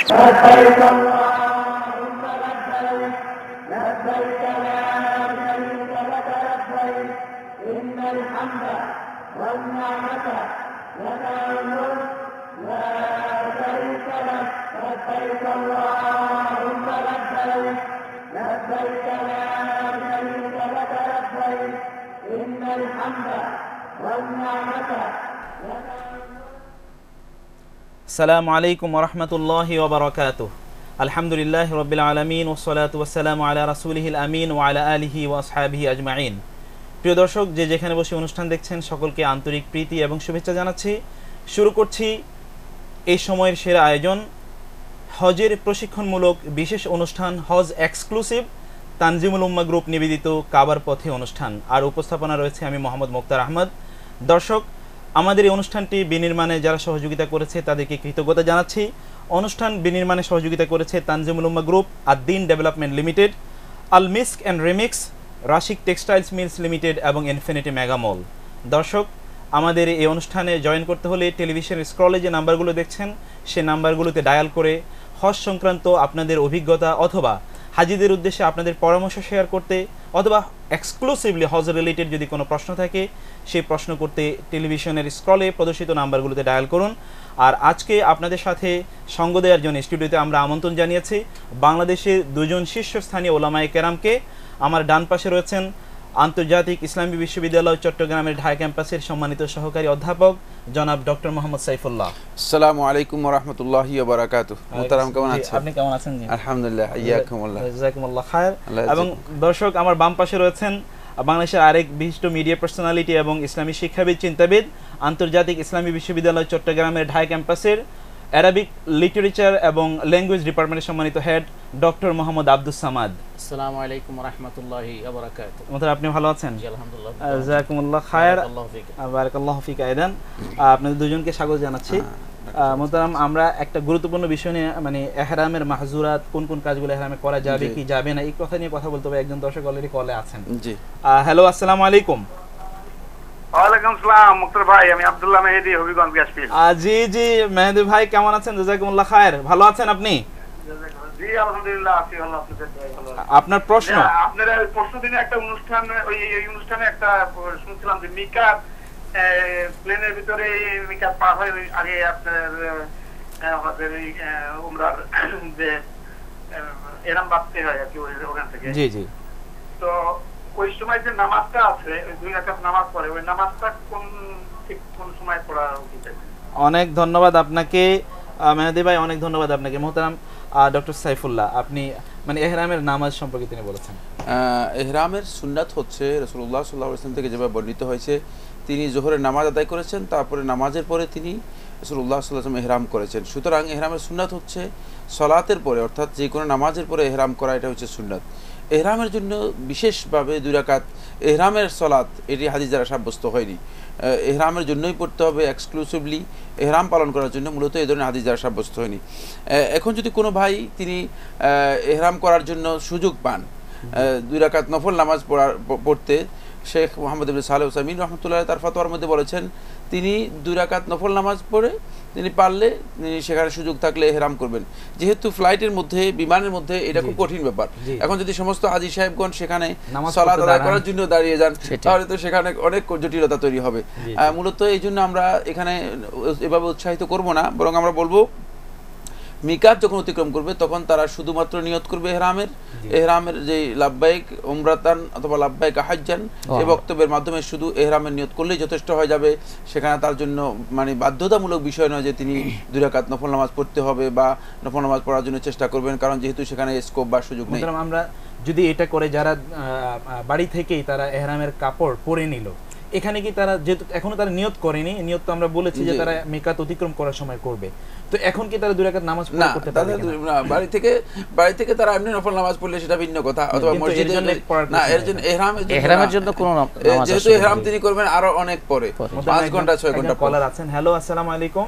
لبيك اللهم لبيك لبيك لا شريك لك لبيك إن الحمد والنعمة لك الملك لا شريك لك لبيك اللهم لبيك لبيك لا شريك لك لبيك إن الحمد والنعمة لك. আসসালামু আলাইকুম ওয়া রাহমাতুল্লাহি ওয়া বারাকাতুহু। আলহামদুলিল্লাহি রাব্বিল আলামিন ওয়াস সালাতু ওয়াস সালামু আলা রাসূলিহিল আমিন ওয়া আলা আলিহি ওয়া আসহাবিহি আজমাইন। প্রিয় দর্শক, যে যেখানে বসে অনুষ্ঠান দেখছেন সকলকে আন্তরিক প্রীতি এবং শুভেচ্ছা জানাচ্ছি। শুরু করছি এই সময়ের সেরা আয়োজন, হজের প্রশিক্ষণমূলক বিশেষ অনুষ্ঠান হজ এক্সক্লুসিভ তানজিমুল উম্মাহ গ্রুপ নিবেদিত কাবার পথে অনুষ্ঠান। আর উপস্থাপনা রয়েছে আমি মোহাম্মদ মুক্তার আহমদ। দর্শক, আমাদের এই অনুষ্ঠানটি বিনির্মাণে যারা সহযোগিতা করেছে তাদেরকে কৃতজ্ঞতা জানাচ্ছি। অনুষ্ঠান বিনির্মাণে সহযোগিতা করেছে Tanzimul Ummah group, Addin development limited, Al Misk and remix, Rashik textiles mills limited এবং ইনফিনিটি মেগা মল। দর্শক, আমাদের এই অনুষ্ঠানে জয়েন করতে হলে টেলিভিশন স্ক্রলে যে নাম্বারগুলো দেখছেন সে নাম্বারগুলোতে ডায়াল করে হজ সংক্রান্ত আপনাদের অভিজ্ঞতা অথবা হাজিদের উদ্দেশ্যে আপনাদের পরামর্শ শেয়ার করতে অথবা এক্সক্লুসিভলি হজ রিলেটেড যদি কোনো প্রশ্ন থাকে সেই প্রশ্ন করতে টেলিভিশনের স্ক্রলে প্রদর্শিত নাম্বারগুলোতে ডায়াল করুন। আর আজকে আপনাদের সাথে সঙ্গ দেওয়ার জন্য স্টুডিওতে আমরা আমন্ত্রণ জানিয়েছি বাংলাদেশের দুজন শীর্ষস্থানীয় ওলামায়ে কেরামকে। আমার ডান পাশে রয়েছেন আন্তর্জাতিক ইসলামী বিশ্ববিদ্যালয় চট্টগ্রামের ঢাকা ক্যাম্পাসের সম্মানিত সহকারী অধ্যাপক জনাব ডক্টর মোহাম্মদ সাইফুল্লাহ। আসসালামু আলাইকুম ওয়া রাহমাতুল্লাহি ওয়া বারাকাতুহু। মুহতারাম, কেমন আছেন? আপনি কেমন আছেন? জি আলহামদুলিল্লাহ, ইয়াকুমুল্লাহ, জাযাকুমুল্লাহ খায়র। এবং দর্শক, আমার বাম পাশে রয়েছেন বাংলাদেশের আরেক বিশিষ্ট মিডিয়া পার্সোনালিটি এবং ইসলামী শিক্ষাবিদ, চিন্তাবিদ, আন্তর্জাতিক ইসলামী বিশ্ববিদ্যালয় চট্টগ্রামের ঢাকা ক্যাম্পাসের অ্যারাবিক লিটারেচার এবং ল্যাঙ্গুয়েজ ডিপার্টমেন্টের সম্মানিত হেড ডক্টর মোহাম্মদ আব্দুস সামাদ। আসসালামু আলাইকুম ওয়া রাহমাতুল্লাহি ওয়া বারাকাতুহু। মোহতারাম, আপনি ভালো আছেন? জি আলহামদুলিল্লাহ, জাযাকুমুল্লাহ খায়র। আল্লাহু ফিক। বারাকাল্লাহু ফিক আইদান। আপনাদের দুজনকে স্বাগত জানাচ্ছি। মোহতারাম, আমরা একটা গুরুত্বপূর্ণ বিষয় নিয়ে মানে ইহরামের মাহজুরাত, কোন কোন কাজগুলো ইহরামে করা যাবে কি যাবে না এই কথা নিয়ে কথা বলতে হবে। একজন দর্শক অলরেডি কলে আছেন। জি, হ্যালো, আসসালামু আলাইকুম। ওয়ালাইকুম আসসালাম মুক্তার ভাই, আমি আব্দুল্লাহ মেহেদী, হবিগঞ্জ গ্যাসফিল্ড। জি জি মেহেদী ভাই, কেমন আছেন? জাযাকুমুল্লাহ খায়র। ভালো আছেন আপনি? জি আলহামদুলিল্লাহ, আছি ভালো। আপনাদের দয়ায় ভালো আছি। আপনার প্রশ্ন? আপনারা পরশু দিনে একটা অনুষ্ঠান, এই অনুষ্ঠানে একটা শুনছিলাম যে মিকাত প্লেনের ভিতরে মিকাত পার হয় আগে আপনার আমাদের উমরার যে এরাম বাঁধতে হয় আর কি ওখান থেকে। জি জি। তো ওই সময় যে নামাজটা আছে, ওই 2 রাকাত নামাজ পড়ে, ওই নামাজটা কোন সময় পড়া উচিত? অনেক ধন্যবাদ আপনাকে মেহেদী ভাই, অনেক ধন্যবাদ আপনাকে। মোহতারাম ডক্টর সাইফুল্লাহ, আপনি মানে ইহরামের নামাজ সম্পর্কে তিনি বলেছেন। ইহরামের সুন্নাত হচ্ছে রাসূলুল্লাহ সাল্লাল্লাহু আলাইহি ওয়াসাল্লাম থেকে যেভাবে বর্ণিত হয়েছে, তিনি জোহরের নামাজ আদায় করেছেন, তারপরে নামাজের পরে তিনি রাসূলুল্লাহ সাল্লাল্লাহু আলাইহি ওয়াসাল্লাম ইহরাম করেছেন। সুতরাং ইহরামের সুন্নাত হচ্ছে সালাতের পরে, অর্থাৎ যে কোনো নামাজের পরে ইহরাম করা, এটা হচ্ছে সুন্নাত। ইহরামের জন্য বিশেষভাবে 2 রাকাত ইহরামের সালাত, এটি হাদিস দ্বারা সাব্যস্ত হয়নি। ইহরামের জন্যই পড়তে হবে, এক্সক্লুসিভলি ইহরাম পালন করার জন্য মূলত এই ধরনের হাদিস দ্বারা সাব্যস্ত হয়নি। এখন যদি কোনো ভাই তিনি ইহরাম করার জন্য সুযোগ পান 2 রাকাত নফল নামাজ পড়তে, শেখ মোহাম্মদ ইবনে সালেহ উসাইমিন রহমতুল্লাহ তার ফতোয়ার মধ্যে বলেছেন তিনি 2 রাকাত নফল নামাজ পড়ে তিনি পারলে সেখানে সুযোগ থাকলে ইহরাম করবেন। যেহেতু ফ্লাইটের মধ্যে, বিমানের মধ্যে এটা খুব কঠিন ব্যাপার। এখন যদি সমস্ত হাজী সাহেবগণ সেখানে সালাত আদায় করার জন্য দাঁড়িয়ে যান, তাহলে তো সেখানে অনেক জটিলতা তৈরি হবে। মূলত এই জন্য আমরা এখানে এভাবে উৎসাহিত করব না, বরং আমরা বলবো মিকাত যখন অতিক্রম করবে তখন তারা শুধুমাত্র নিয়ত করবে ইহরামের যে লাব্বাইক উমরাতান অথবা লাব্বাইক হাজ্জান, এই বক্তব্যের মাধ্যমে শুধু ইহরামের নিয়ত করলেই যথেষ্ট হয়ে যাবে। সেখানে তার জন্য মানে বাধ্যতামূলক বিষয় নয় যে তিনি 2 রাকাত নফল নামাজ পড়তে হবে বা নফল নামাজ পড়ার জন্য চেষ্টা করবেন, কারণ যেহেতু সেখানে স্কোপ বা সুযোগ নেই। আমরা যদি এটা করে যারা বাড়ি থেকেই তারা ইহরামের কাপড় পরে নিল, এখানে কি তারা যেহেতু এখনো তারা নিয়ত করেনি, নিয়ত তো আমরা বলেছি যে তারা মিকাত অতিক্রম করার সময় করবে, তো এখন কি তারা 2 রাকাত নামাজ পড়তে পারবে না? বাড়ি থেকে তারা এমনি নফল নামাজ পড়লে সেটা ভিন্ন কথা, অথবা মসজিদে না, এর জন্য ইহরামের জন্য কোনো নামাজ, যেহেতু ইহরাম তিনি করবেন আরো অনেক পরে, 5 ঘন্টা 6 ঘন্টা। কলার আছেন। হ্যালো, আসসালামু আলাইকুম।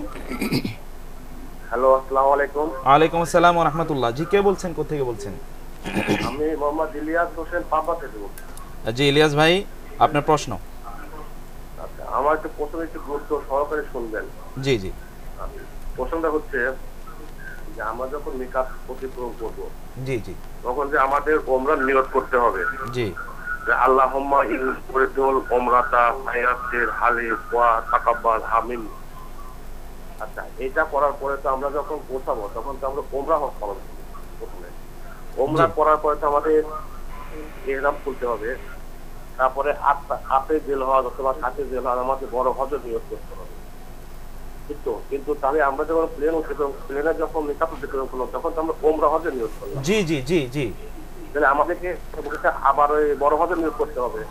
হ্যালো, আসসালামু আলাইকুম। ওয়ালাইকুম আসসালাম ওয়া রাহমাতুল্লাহ। জি, কে বলছেন, কোথা থেকে বলছেন? আমি মোহাম্মদ ইলিয়াস হোসেন, পাবনা থেকে বলছি। জি ইলিয়াস ভাই, আপনার প্রশ্ন। আচ্ছা, আমার একটা প্রশ্ন একটু গুরুত্ব সহকারে শুনবেন। জি জি। প্রশ্নটা হচ্ছে যে আমরা যখন মিকাত অতিক্রম করবো জি জি তখন যে আমাদের ওমরা নিয়ত করতে হবে জি যে আল্লাহুম্মা ইনকুরিদুল ওমরাতা হায়াতের হালি ওয়া তাকাব্বাল আমিন। আচ্ছা, এটা করার পরে তো আমরা যখন পৌঁছাবো তখন তো আমরা ওমরা হজ পালন করবো। প্রথমে ওমরা করার পরে তো আমাদের ইহরাম খুলতে হবে, তারপরে হাতে জেল হওয়া অথবা হাতে জেল হওয়া আমাদের বড় হজের নিয়োগ করতে হবে। কিন্তু তাহলে আমরা যখন প্লেন উঠলাম, প্লেনে যখন মিকাত অতিক্রম করলাম তখন তো আমরা ওমরা হজের নিয়োগ করলাম। জি জি জি জি তাহলে আমাদেরকে আবার ওই বড় হজের নিয়োগ করতে হবে।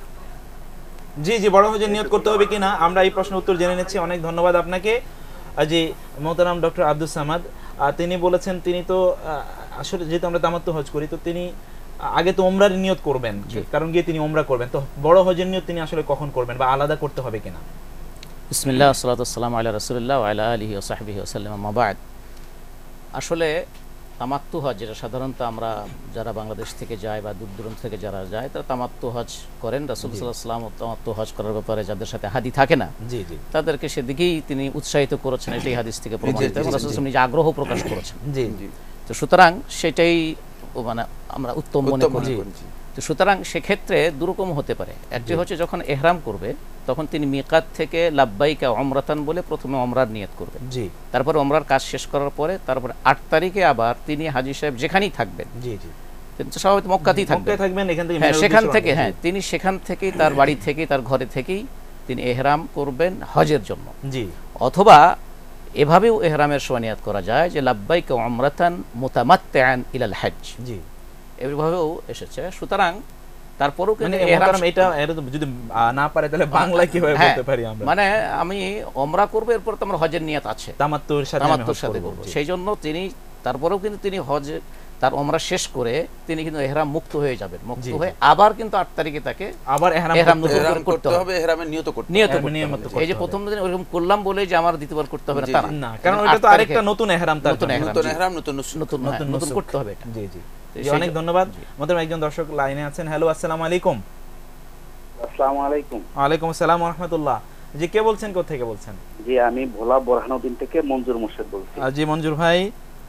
জি জি বড় হজের নিয়ত করতে হবে কিনা আমরা এই প্রশ্নের উত্তর জেনে নিচ্ছি। অনেক ধন্যবাদ আপনাকে। জি মোহতারাম ডক্টর আব্দুস সামাদ, তিনি বলেছেন তিনি তো আসলে যেহেতু আমরা তামাত্তু হজ করি তো তিনি আগে তো ওমরার নিয়ত করবেন, কারণ গিয়ে তিনি ওমরা করবেন। তো বড় হজের নিয়ত তিনি আসলে কখন করবেন বা আলাদা করতে হবে কিনা? বিসমিল্লাহ আসসালাতু ওয়াসসালামু আলা রাসূলিল্লাহ ওয়া আলা আলিহি ওয়া সাহবিহি ওয়া সাল্লাম, আম্মা বা'দ। আসলে তামাত্তু হজ, যেটা সাধারণত আমরা যারা বাংলাদেশ থেকে যায় বা দূর দূরান্ত থেকে যারা যায় তারা তামাত্তু হজ করেন। রাসূল সাল্লাল্লাহু আলাইহি ওয়াসাল্লাম তামাত্তু হজ করার ব্যাপারে যাদের সাথে হাদি থাকে না জি জি তাদেরকে সেদিকেই তিনি উৎসাহিত করেছেন, এটাই হাদিস থেকে প্রমাণিত, এবং রাসূল সাল্লাল্লাহু আলাইহি ওয়াসাল্লাম নিজে আগ্রহ প্রকাশ করেছেন। জি জি তো সুতরাং সেটাই মানে আমরা উত্তম মনে করি। তো সুতরাং সেক্ষেত্রে দুরকম হতে পারে। একটি হচ্ছে যখন ইহরাম করবে তখন তিনি মিকাত থেকে লাব্বাইকা উমরাতান বলে প্রথমে উমরার নিয়ত করবেন। জি তারপরে উমরার কাজ শেষ করার পরে তারপরে 8 তারিখে আবার তিনি হাজী সাহেব যেখানেই থাকবেন, জি জি তিনি তো স্বাভাবিক মক্কাতেই থাকবেন, এখান থেকে সেখান থেকে তিনি সেখান থেকেই তার বাড়ি থেকেই তার ঘরে থেকেই তিনি ইহরাম করবেন হজের জন্য। জি অথবা এভাবেও ইহরামের সময় নিয়ত করা যায় যে লাব্বাইকা উমরাতান মুতামাত্তিআন ইলাল হজ, জি এভাবেও এসেছে। সুতরাং তারপরেও মানে এটা যদি না পারে তাহলে বাংলায় কিভাবে বলতে পারি আমরা? মানে আমি ওমরা করব, এরপর তো আমার হজের নিয়ত আছে, তামাত্তুর সাথে করব। সেই জন্য তিনি তারপরেও কিন্তু তিনি হজ তার ওমরা শেষ করে তিনি কিন্তু ইহরাম মুক্ত হয়ে যাবেন। মুক্ত হয়ে আবার কিন্তু 8 তারিখে তাকে আবার ইহরাম করতে হবে, ইহরামের নিয়ত করতে হবে। এই যে প্রথম দিন ওরকম করলাম বলে যে আমার দ্বিতীয়বার করতে হবে না, তা না, কারণ এটা তো আরেকটা নতুন ইহরাম, তার নতুন ইহরাম নতুন করতে হবে। জি জি অনেক ধন্যবাদ। আমাদের একজন দর্শক লাইনে আছেন। হ্যালো, আসসালামু আলাইকুম। আসসালামু আলাইকুম। ওয়ালাইকুম আসসালাম ওয়া রাহমাতুল্লাহ। জি কে বলছেন, কোথা থেকে বলছেন? জি আমি ভোলা বোরহানুদ্দিন থেকে মঞ্জুর মোর্শেদ বলছি। জি মঞ্জুর ভাই,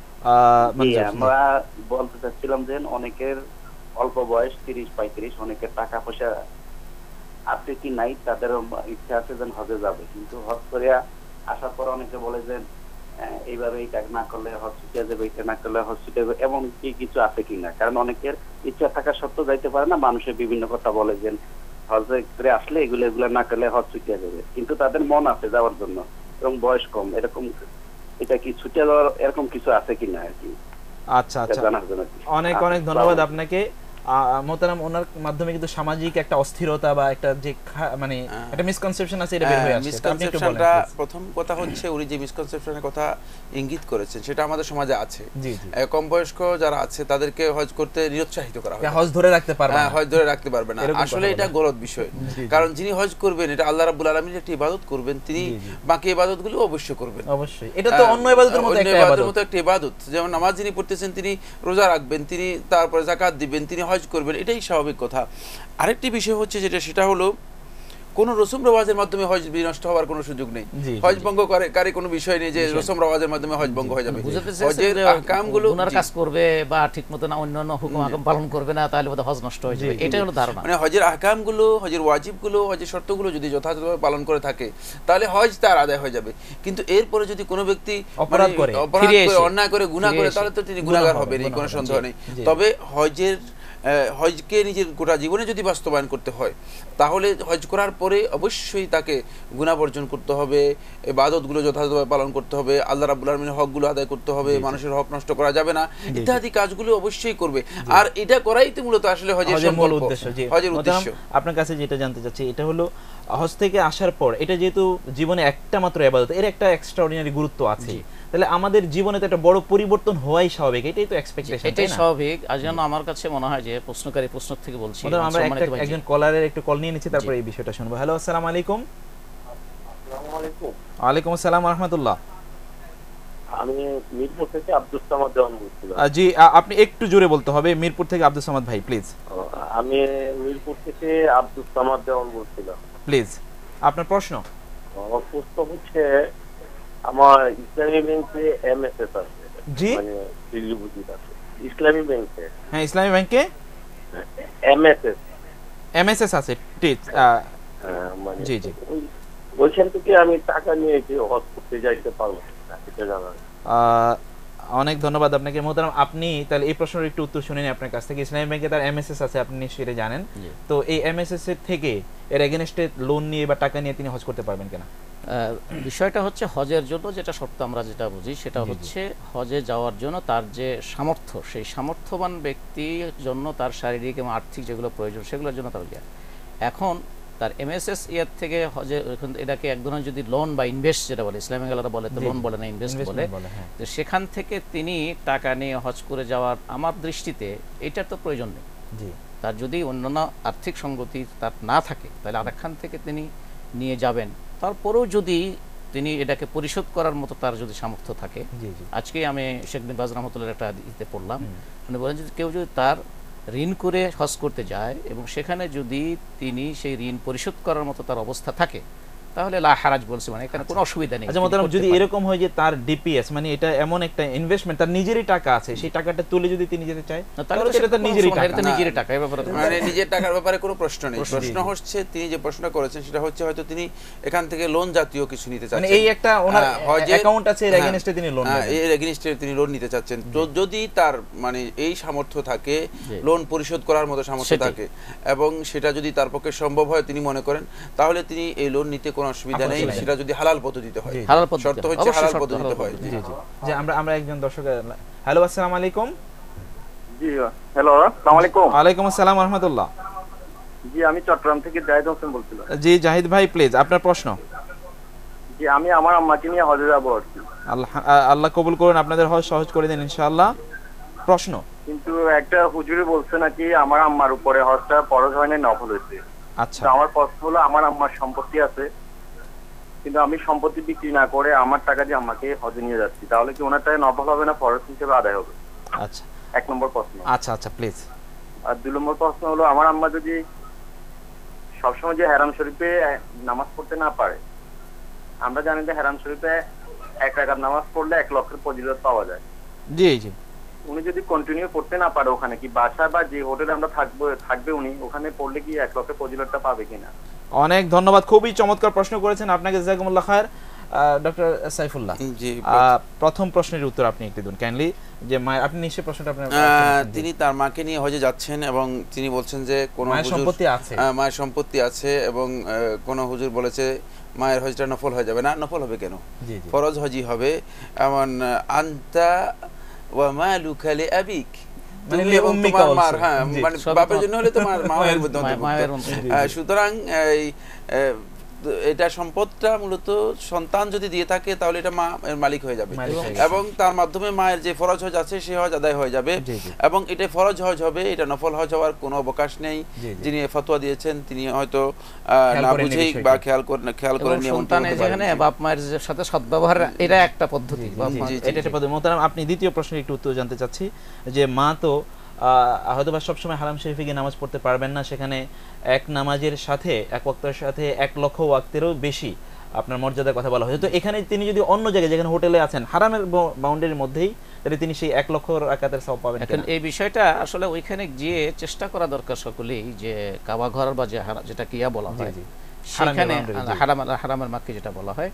আমরা বলতে চাচ্ছিলাম যে অনেকের অল্প বয়স 30-35, অনেকের টাকা পয়সা আছে কি নাই, তাদের ইচ্ছা আছে যে হজে যাবে, কিন্তু হজ করে আসার পর অনেকে বলে যে এইভাবে এটা না করলে হজ ছুটে যাবে, এটা না করলে হজ ছুটে যাবে, এমন কি কিছু আছে কিনা? কারণ অনেকের ইচ্ছা থাকা সত্ত্বেও যাইতে পারে না, মানুষের বিভিন্ন কথা বলে যে হজে করে আসলে এগুলো না করলে হজ ছুটে যাবে, কিন্তু তাদের মন আছে যাওয়ার জন্য এবং বয়স কম, এরকম এটা কি ছুটে যাওয়ার এরকম কিছু আছে কিনা আর কি? আচ্ছা আচ্ছা, অনেক অনেক ধন্যবাদ আপনাকে। মোহতারাম, ওনার মাধ্যমে কিন্তু সামাজিক একটা অস্থিরতা বা একটা যে মানে একটা মিসকনসেপশন আছে, এটা বের হয়ে আসছে। মিসকনসেপশনটা প্রথম কথা হচ্ছে উনি যে মিসকনসেপশনের কথা ইঙ্গিত করেছেন সেটা আমাদের সমাজে আছে। কম বয়স্ক যারা আছে তাদেরকে হজ করতে নিরুৎসাহিত করা হয়, হজ ধরে রাখতে পারবে না, হজ ধরে রাখতে পারবে না। আসলে এটা গলত বিষয়, কারণ যিনি হজ করবেন এটা আল্লাহ রাব্বুল আলামিনের একটি ইবাদত করবেন, তিনি বাকি ইবাদতগুলো অবশ্যই করবেন। অবশ্যই এটা তো অন্য ইবাদতের মতো একটা ইবাদত। যেমন নামাজ যিনি পড়তেছেন তিনি রোজা রাখবেন, তিনি তারপরে যাকাত দিবেন, তিনি হজ করবেন, এটাই স্বাভাবিক কথা। আরেকটি বিষয় হচ্ছে সেটা হলো কোন রসম রেওয়াজের মাধ্যমে হজ বিনষ্ট হওয়ার কোনো সুযোগ নেই, হজ ভঙ্গ করে কোনো বিষয় নেই যে রসম রেওয়াজের মাধ্যমে হজ ভঙ্গ হয়ে যাবে। হজের আহকামগুলো গুনার কাজ করবে বা ঠিকমতো না অন্যান্য হুকুম আহকাম পালন করবে না, তাহলে বোধহয় হজ নষ্ট হয়ে যাবে, এটাই হলো ধারণা। মানে হজের আহকামগুলো, হজের ওয়াজিবগুলো, হজের শর্তগুলো যদি যথাযথভাবে পালন করে থাকে তাহলে হজ তার আদায় হয়ে যাবে। কিন্তু এরপরে যদি কোনো ব্যক্তি অপরাধ করে, অন্যায় করে, গুনাহ করে, তাহলে তো তিনি গুনাহগার হবেন, এই কোনো সন্দেহ নেই। তবে হজকে নিজের গোটা জীবনে যদি বাস্তবায়ন করতে হয় তাহলে হজ করার পরে অবশ্যই তাকে গুনাহ বর্জন করতে হবে, ইবাদতগুলো যথাযথভাবে পালন করতে হবে, আল্লাহ রাব্বুল আলামিনের হকগুলো আদায় করতে হবে, মানুষের হক নষ্ট করা যাবে না, ইত্যাদি কাজগুলো অবশ্যই করবে। আর এটা করাই তো মূলত আসলে হজের মূল উদ্দেশ্য। হজের উদ্দেশ্য আপনার কাছে যেটা জানতে চাচ্ছি এটা হলো হজ থেকে আসার পর এটা যেহেতু জীবনে একটা মাত্র ইবাদত, এর একটা এক্সট্রাঅর্ডিনারি গুরুত্ব আছে, তাহলে আমাদের জীবনে তো একটা বড় পরিবর্তন হওয়াই স্বাভাবিক, এটাই তো এক্সপেকটেশন, এটাই স্বাভাবিক। আর যেন আমার কাছে মনে হয় যে প্রশ্নকারী প্রশ্ন থেকে বলছি, আমরা একজন কলারের একটু কল নিয়ে নিচ্ছি, তারপরে এই বিষয়টা শুনবো। হ্যালো, আসসালামু আলাইকুম। আসসালামু আলাইকুম। ওয়ালাইকুম আসসালাম ওয়া রাহমাতুল্লাহ। আমি মিরপুর থেকে আব্দুস সামাদ দেওয়ান বলছিলাম। জি আপনি একটু জোরে বলতে হবে। মিরপুর থেকে আব্দুস সামাদ ভাই, প্লিজ। আমি মিরপুর থেকে আব্দুস সামাদ দেওয়ান বলছিলাম। প্লিজ আপনার প্রশ্ন। আমার প্রশ্ন হচ্ছে, আমার ইসলামী ব্যাংকে এমএসএস আছে জি মানে ডিপোজিট আছে ইসলামী ব্যাংকে। হ্যাঁ, ইসলামী ব্যাংকে এমএসএস এমএসএস আছে, ঠিক। মানে জি জি, ওইখান থেকে আমি টাকা নিয়ে কি হজ করতে যাইতে পারবো না, এটা জানা। অনেক ধন্যবাদ আপনাকে মোহতারাম। আপনি তাহলে এই প্রশ্নের একটু উত্তর শুনে নিন আপনার কাছ থেকে। ইসলামী ব্যাংকে তার এমএসএস আছে, আপনি নিশ্চয়ই জানেন। তো এই এমএসএস এর থেকে এর এগেইনস্টে লোন নিয়ে বা টাকা নিয়ে তিনি হজ করতে পারবেন কিনা? বিষয়টা হচ্ছে হজের জন্য যেটা শর্ত আমরা যেটা বুঝি সেটা হচ্ছে হজে যাওয়ার জন্য তার যে সামর্থ্য, সেই সামর্থ্যবান ব্যক্তির জন্য তার শারীরিক এবং আর্থিক যেগুলো প্রয়োজন সেগুলোর জন্য তার যায়। এখন তার এমএসএস ইয়ার থেকে হজে এটাকে এক ধরনের যদি লোন বা ইনভেস্ট যেটা বলে ইসলামিক আলাদা বলে, তো লোন বলে না, ইনভেস্ট বলে। তো সেখান থেকে তিনি টাকা নিয়ে হজ করে যাওয়ার আমার দৃষ্টিতে এটার তো প্রয়োজন নেই। তার যদি অন্যান্য আর্থিক সঙ্গতি তার না থাকে তাহলে আরেকখান থেকে তিনি নিয়ে যাবেন। তারপরেও যদি তিনি এটাকে পরিশোধ করার মতো তার যদি সামর্থ্য থাকে, আজকে আমি শেখ বিন বাজ রহমতুল্লাহর একটা হাদিসে পড়লাম, উনি বলেন যে কেউ যদি তার ঋণ করে হজ করতে যায় এবং সেখানে যদি তিনি সেই ঋণ পরিশোধ করার মতো তার অবস্থা থাকে তাহলে লা হারাজ বলছে, মানে এখানে কোনো অসুবিধা নেই। আচ্ছা মোহতারাম, যদি এরকম হয় যে তার ডিপিএস মানে এটা এমন একটা ইনভেস্টমেন্ট, তার নিজেরই টাকা আছে, সেই টাকাটা তুলে যদি তিনি যেতে চায় তাহলে সেটা তার নিজেরই টাকা, এটা নিজেরই টাকা। এই ব্যাপারে মানে নিজের টাকার ব্যাপারে কোনো প্রশ্ন নেই। প্রশ্ন হচ্ছে তিনি যে প্রশ্নটা করেছেন সেটা হচ্ছে হয়তো তিনি এখান থেকে লোন জাতীয় কিছু নিতে চাচ্ছেন, মানে এই একটা ওনার অ্যাকাউন্ট আছে এর এগেইনস্টে তিনি লোন নেবেন, এর এগেইনস্টে তিনি লোন নিতে চাচ্ছেন। তো যদি তার মানে এই সামর্থ্য থাকে, লোন পরিশোধ করার মতো সামর্থ্য থাকে এবং সেটা যদি তার পক্ষে সম্ভব হয় তিনি মনে করেন, তাহলে তিনি এই লোন নিতে কোনো অসুবিধা নেই, সেটা যদি হালাল পদ্ধতিতে হয়। শর্ত হচ্ছে হালাল পদ্ধতিতে হয়। জি জি, যে আমরা একজন দর্শক। হ্যালো, আসসালামু আলাইকুম। জি হ্যালো, আসসালামু আলাইকুম। ওয়ালাইকুম আসসালাম ওয়া রাহমাতুল্লাহ। জি আমি চট্টগ্রাম থেকে জাহিদ হোসেন বলছিলাম। জি জাহিদ ভাই, প্লিজ আপনার প্রশ্ন। জি আমি আমার আম্মাকে নিয়ে হজে যাব আর কি। আল্লাহ কবুল করুন, আপনাদের হজ সহজ করে দেন ইনশাআল্লাহ। প্রশ্ন। কিন্তু একটা হুজুরে বলছে নাকি আমার আম্মার উপরে হজটা ফরজ হয় না, নফল হয়েছে। আচ্ছা, আমার প্রশ্ন হলো, আমার আম্মার সম্পত্তি আছে কিন্তু আমি সম্পত্তি বিক্রি না করে আমার টাকা দিয়ে আম্মাকে হজে নিয়ে যাচ্ছি, তাহলে কি ওনার টাকা নফল হবে না ফরজ হিসেবে আদায় হবে? আচ্ছা, এক নম্বর প্রশ্ন। আচ্ছা আচ্ছা প্লিজ। আর দুই নম্বর প্রশ্ন হলো, আমার আম্মা যদি সবসময় যে হারাম শরীফে নামাজ পড়তে না পারে, আমরা জানি যে হারাম শরীফে 1 রাকাত নামাজ পড়লে 1 লক্ষের ফজিলত পাওয়া যায়। জি জি, উনি যদি কন্টিনিউ পড়তে না পারে ওখানে, কি বাসা বা যে হোটেলে আমরা থাকবে উনি ওখানে পড়লে কি 1 লক্ষের ফজিলতটা পাবে কিনা? অনেক ধন্যবাদ, খুবই চমৎকার প্রশ্ন করেছেন, আপনাকে জাযাকুমুল্লাহ খায়ের। ডক্টর সাইফুল্লাহ, জি প্রথম প্রশ্নের উত্তর আপনি একটু দিন কাইন্ডলি। যে আপনি নিশ্চয়ই প্রশ্নটা আপনার, তিনি তার মাকে নিয়ে হজে যাচ্ছেন এবং তিনি বলছেন যে কোন সম্পত্তি আছে, মায়ের সম্পত্তি আছে এবং কোন হুজুর বলেছে মায়ের হজটা নফল হয়ে যাবে না। নফল হবে কেন? ফরজ হজই হবে। এমন আনতা ওয়া মালুকা লিআবিক, মানে তোমার মার, হ্যাঁ মানে বাপের জন্য হলে তোমার মায়ের মধ্যে সুতরাং এটা সম্পদটা মূলত সন্তান যদি দিয়ে থাকে তাহলে এটা মা এর মালিক হয়ে যাবে এবং তার মাধ্যমে মায়ের যে ফরজ হজ আছে সে হজ আদায় হয়ে যাবে এবং এটা ফরজ হজ হবে, এটা নফল হজ হওয়ার কোনো অবকাশ নেই। যিনি ফতোয়া দিয়েছেন তিনি হয়তো না বুঝেই বা খেয়াল করে সন্তানের যেখানে বাপ মায়ের সাথে সদ্ব্যবহার, এটা একটা পদ্ধতি। এটা একটা পদ্ধতি। মোহতারাম, আপনি দ্বিতীয় প্রশ্নের একটু উত্তর জানতে চাচ্ছি যে মা তো হয়তো বা সবসময় হারাম শরীফে গিয়ে নামাজ পড়তে পারবেন না, সেখানে এক নামাজের সাথে এক ওয়াক্তের সাথে 1 লক্ষ ওয়াক্তেরও বেশি আপনার মর্যাদার কথা বলা হয়েছে। তো এখানে তিনি যদি অন্য জায়গায় যেখানে হোটেলে আছেন হারামের বাউন্ডারির মধ্যেই, তাহলে তিনি সেই 1 লক্ষ রাকাতের সওয়াব পাবেন। এখন এই বিষয়টা আসলে ওইখানে গিয়ে চেষ্টা করা দরকার সকলেই, যে কাবা ঘর বা যেটা কিয়া বলা হয় সেখানে হারামের মাক্কি যেটা বলা হয়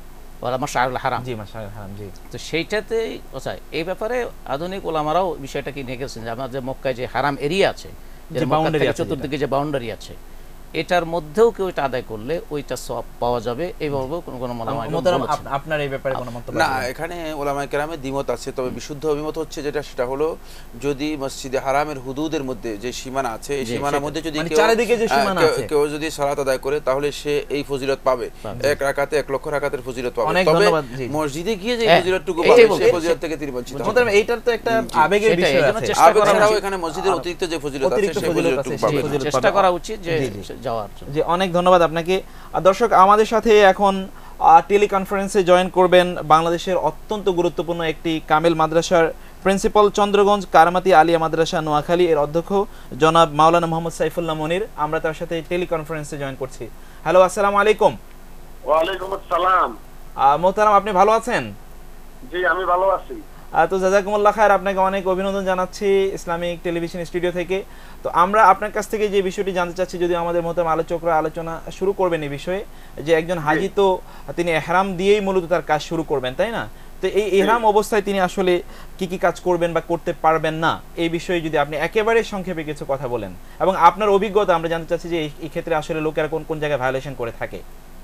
তো সেইটাতে এই ব্যাপারে আধুনিক ওলামারাও বিষয়টাকে নিয়ে গেছেন যে আমাদের মক্কায় যে হারাম এরিয়া আছে, চতুর্দিকে যে বাউন্ডারি আছে, এটার মধ্যেও কেউ এটা আদায় করলে ওইটা সওয়াব পাওয়া যাবে। এইভাবে কোনো আপনার এই ব্যাপারে কোনো মন্তব্য না? এখানে ওলামায়ে কেরামের দ্বিমত আছে, তবে বিশুদ্ধ অভিমত হচ্ছে যেটা সেটা হলো যদি মসজিদে হারামের হুদুদের মধ্যে যে সীমানা আছে এই সীমানার মধ্যে যদি কেউ যদি সালাত আদায় করে তাহলে সে এই ফজিলত পাবে, 1 রাকাতে 1 লক্ষ রাকাতের ফজিলত পাবে। তবে মসজিদে গিয়ে যে ফজিলতটুকু পাবে সেই ফজিলত থেকে তিনি বঞ্চিত হবেন। এইটার তো একটা আবেগের বিষয় আছে, আবেগটাও এখানে মসজিদের অতিরিক্ত যে ফজিলত আছে সেই ফজিলতটুকু পাবে। চেষ্টা করা উচিত যে যাওয়ার জন্য। জি, অনেক ধন্যবাদ আপনাকে। দর্শক, আমাদের সাথে এখন টেলিকনফারেন্সে জয়েন করবেন বাংলাদেশের অত্যন্ত গুরুত্বপূর্ণ একটি কামিল মাদ্রাসার প্রিন্সিপাল, চন্দ্রগঞ্জ কারামাতি আলিয়া মাদ্রাসা নোয়াখালী এর অধ্যক্ষ জনাব মাওলানা মোহাম্মদ সাইফুল্লাহ মনির। আমরা তার সাথে টেলিকনফারেন্সে জয়েন করছি। হ্যালো, আসসালামু আলাইকুম। ওয়া আলাইকুম আসসালাম। মোহতারাম, আপনি ভালো আছেন? জি আমি ভালো আছি। তো জাযাকুমুল্লাহ খায়ের, আপনাকে অনেক অভিনন্দন জানাচ্ছি ইসলামিক টেলিভিশন স্টুডিও থেকে। তো আমরা আপনার কাছ থেকে যে বিষয়টি জানতে চাচ্ছি, যদি আমাদের মোহতারাম আলোচকরা আলোচনা শুরু করবেন এই বিষয়ে, যে একজন হাজি তো তিনি ইহরাম দিয়েই মূলত তার কাজ শুরু করবেন, তাই না? তো এই ইহরাম অবস্থায় তিনি আসলে কি কি কাজ করবেন বা করতে পারবেন না, এই বিষয়ে যদি আপনি একেবারে সংক্ষেপে কিছু কথা বলেন, এবং আপনার অভিজ্ঞতা আমরা জানতে চাচ্ছি যে এই ক্ষেত্রে আসলে লোকেরা কোন কোন জায়গায় ভায়োলেশন করে থাকে।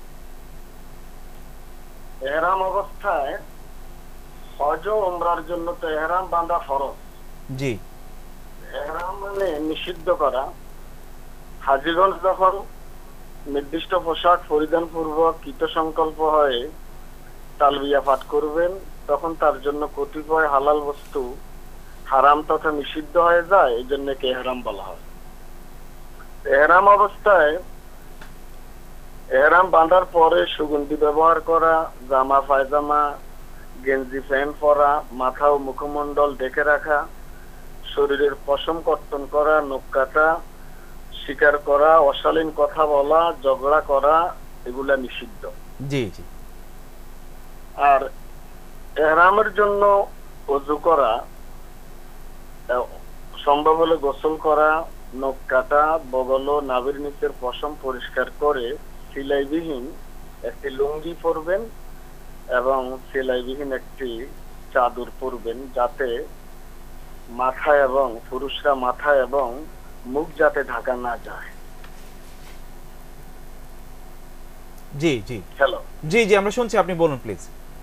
ইহরাম অবস্থায় হজ ও উমরার জন্য তো ইহরাম বাঁধা ফরজ। জি। ইহরাম মানে নিষিদ্ধ করা। হাজীগণ যখন নির্দিষ্ট পোশাক পরিধান পূর্বক কৃত সংকল্প হয়ে তালবিয়া পাঠ করবেন, তখন তার জন্য কতিপয় হালাল বস্তু হারাম তথা নিষিদ্ধ হয়ে যায়, এই জন্য একে ইহরাম বলা হয়। ইহরাম অবস্থায় ইহরাম বাঁধার পরে সুগন্ধি ব্যবহার করা, জামা পায়জামা গেঞ্জি প্যান্ট পরা, মাথা ও মুখমণ্ডল ঢেকে রাখা, শরীরের পশম কর্তন করা, নখ কাটা, শিকার করা, অশালীন কথা বলা, ঝগড়া করা, এগুলা নিষিদ্ধ। জি জি। আর ইহরামের জন্য ওযু করা, সম্ভব হলে গোসল করা, নখ কাটা, বগল ও নাভির নিচের পশম পরিষ্কার করে সেলাইবিহীন একটি লুঙ্গি পরবেন এবং সেলাইবিহীন একটি চাদর পরবেন, যাতে মাথা এবং পুরুষরা মাথা এবং মুখ যাতে ঢাকা না যায়। জি জি। হ্যালো। জি জি, আমরা শুনছি, আপনি বলুন প্লিজ।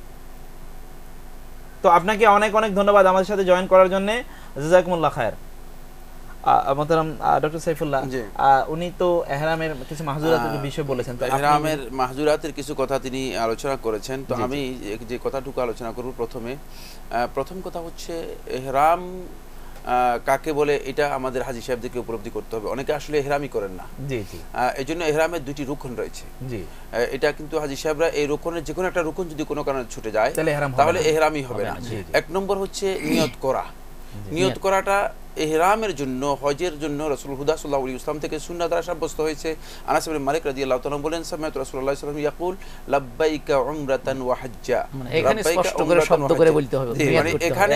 তো আপনাকে অনেক অনেক ধন্যবাদ আমাদের সাথে জয়েন করার জন্য, জাযাকুমুল্লাহ খায়ের। মোহতারাম ডক্টর সাইফুল্লাহ, উনি তো ইহরামের কিছু মাহজুরাতের বিষয় বলেছেন, তো ইহরামের মাহজুরাতের কিছু কথা তিনি আলোচনা করেছেন। তো আমি যে কথাটুকু আলোচনা করব, প্রথম কথা হচ্ছে ইহরাম কাকে বলে এটা আমাদের হাজী সাহেবদেরকে উপলব্ধি করতে হবে। অনেকে আসলে ইহরামই করেন না। জি জি। এই জন্য ইহরামের দুটি রুকন রয়েছে। জি। এটা কিন্তু হাজী সাহেবরা এই রুকনের যে কোনো একটা রুকন যদি কোনো কারণে ছুটে যায় তাহলে ইহরামই হবে না। এক নম্বর হচ্ছে নিয়ত করা। নিয়ত করাটা ইহরামের জন্য, হজের জন্য রাসূল হুদা সাল্লাল্লাহু আলাইহি ওয়াসাল্লাম থেকে সুন্নাহ দ্বারা সাব্যস্ত হয়েছে। আনাস ইবনে মালিক রাদিয়াল্লাহু তাআলা বলেন, সামিআতু রাসূলুল্লাহ সাল্লাল্লাহু আলাইহি ওয়াসাল্লাম ইয়াকুল লাব্বাইকা উমরাতান ওয়া হাজ্জা। মানে এখানে স্পষ্ট করে শব্দ করে বলতে হবে, মানে এখানে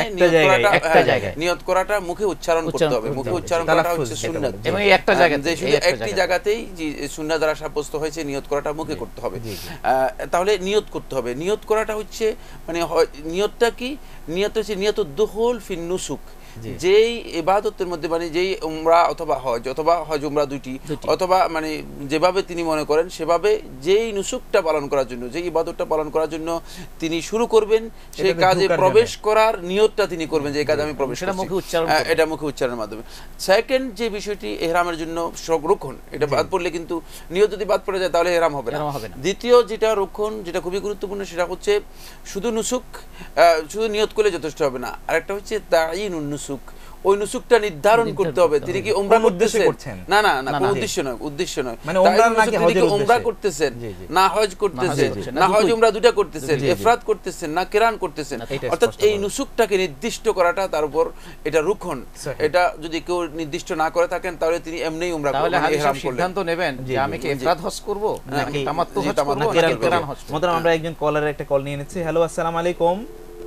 নিয়ত করাটা মুখে উচ্চারণ করতে হবে। মুখে উচ্চারণ করাটা হচ্ছে সুন্নাত, এবং এই একটা জায়গাতে, শুধু একটি জায়গাতেই যে সুন্নাহ দ্বারা সাব্যস্ত হয়েছে নিয়ত করাটা মুখে করতে হবে। তাহলে নিয়ত করতে হবে। নিয়ত করাটা হচ্ছে মানে নিয়তটা কি? নিয়ত হচ্ছে নিয়তুদ দুখুল ফিন নুসুক। যেই ইবাদতের মধ্যে, মানে যেই উমরা অথবা হজ উমরা দুইটি, অথবা মানে যেভাবে তিনি মনে করেন সেভাবে যেই নুসুকটা পালন করার জন্য, যেই ইবাদতটা পালন করার জন্য তিনি শুরু করবেন, সেই কাজে প্রবেশ করার নিয়তটা তিনি করবেন যে এই কাজে আমি প্রবেশ করছি, এটা মুখে উচ্চারণের মাধ্যমে। সেকেন্ড যে বিষয়টি ইহরামের জন্য রুকন, এটা বাদ পড়লে কিন্তু নিয়ত যদি বাদ পড়ে যায় তাহলে ইহরাম হবে না। দ্বিতীয় যেটা রুকন, যেটা খুবই গুরুত্বপূর্ণ, সেটা হচ্ছে শুধু নুসুক, শুধু নিয়ত করলে যথেষ্ট হবে না। আরেকটা হচ্ছে তাঈনুন নুসুক। ওই নুসুকটা নির্ধারণ করতে হবে তিনি কি উমরা করতেছেন, না না না, কোনো উদ্দেশ্য নয়, মানে উমরা করতেছেন না হজ করতেছেন, না হজ উমরা দুটো করতেছেন, ইফরাদ করতেছেন না কিরান করতেছেন। অর্থাৎ এই নুসুকটাকে নির্দিষ্ট করাটা তার উপর এটা রুকন। এটা যদি কেউ নির্দিষ্ট না করে থাকেন তাহলে তিনি এমনিই উমরা করবেন, ইহরাম করলেন, সিদ্ধান্ত নেবেন যে আমি কি ইফরাদ হজ করব নাকি তামাত্তু হজ করব নাকি কিরান হজ করব। আমরা একজন কলারের একটা কল নিয়ে নিচ্ছি। হ্যালো, আসসালামু আলাইকুম।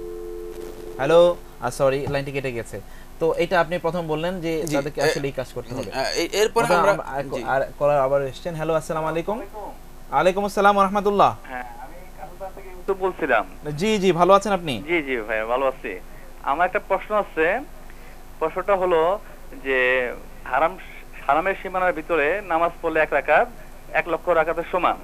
হ্যালো, সরি লাইনটি কেটে গেছে। তো এটা আপনি প্রথম বললেন যে তাদেরকে আসলে এই কাজ করতে হবে। এরপর আমরা আর কলার আবার এসেছেন। হ্যালো, আসসালামু আলাইকুম। ওয়ালাইকুম আসসালাম ওয়া রাহমাতুল্লাহ। হ্যাঁ, আমি কাকুরবাড়ি থেকে উত্তর বলছিলাম। জি জি, ভালো আছেন আপনি? জি জি ভাই, ভালো আছি। আমার একটা প্রশ্ন আছে। প্রশ্নটা হলো যে হারামের সীমানার ভিতরে নামাজ পড়লে 1 রাকাত 1 লক্ষ রাকাতের সমান।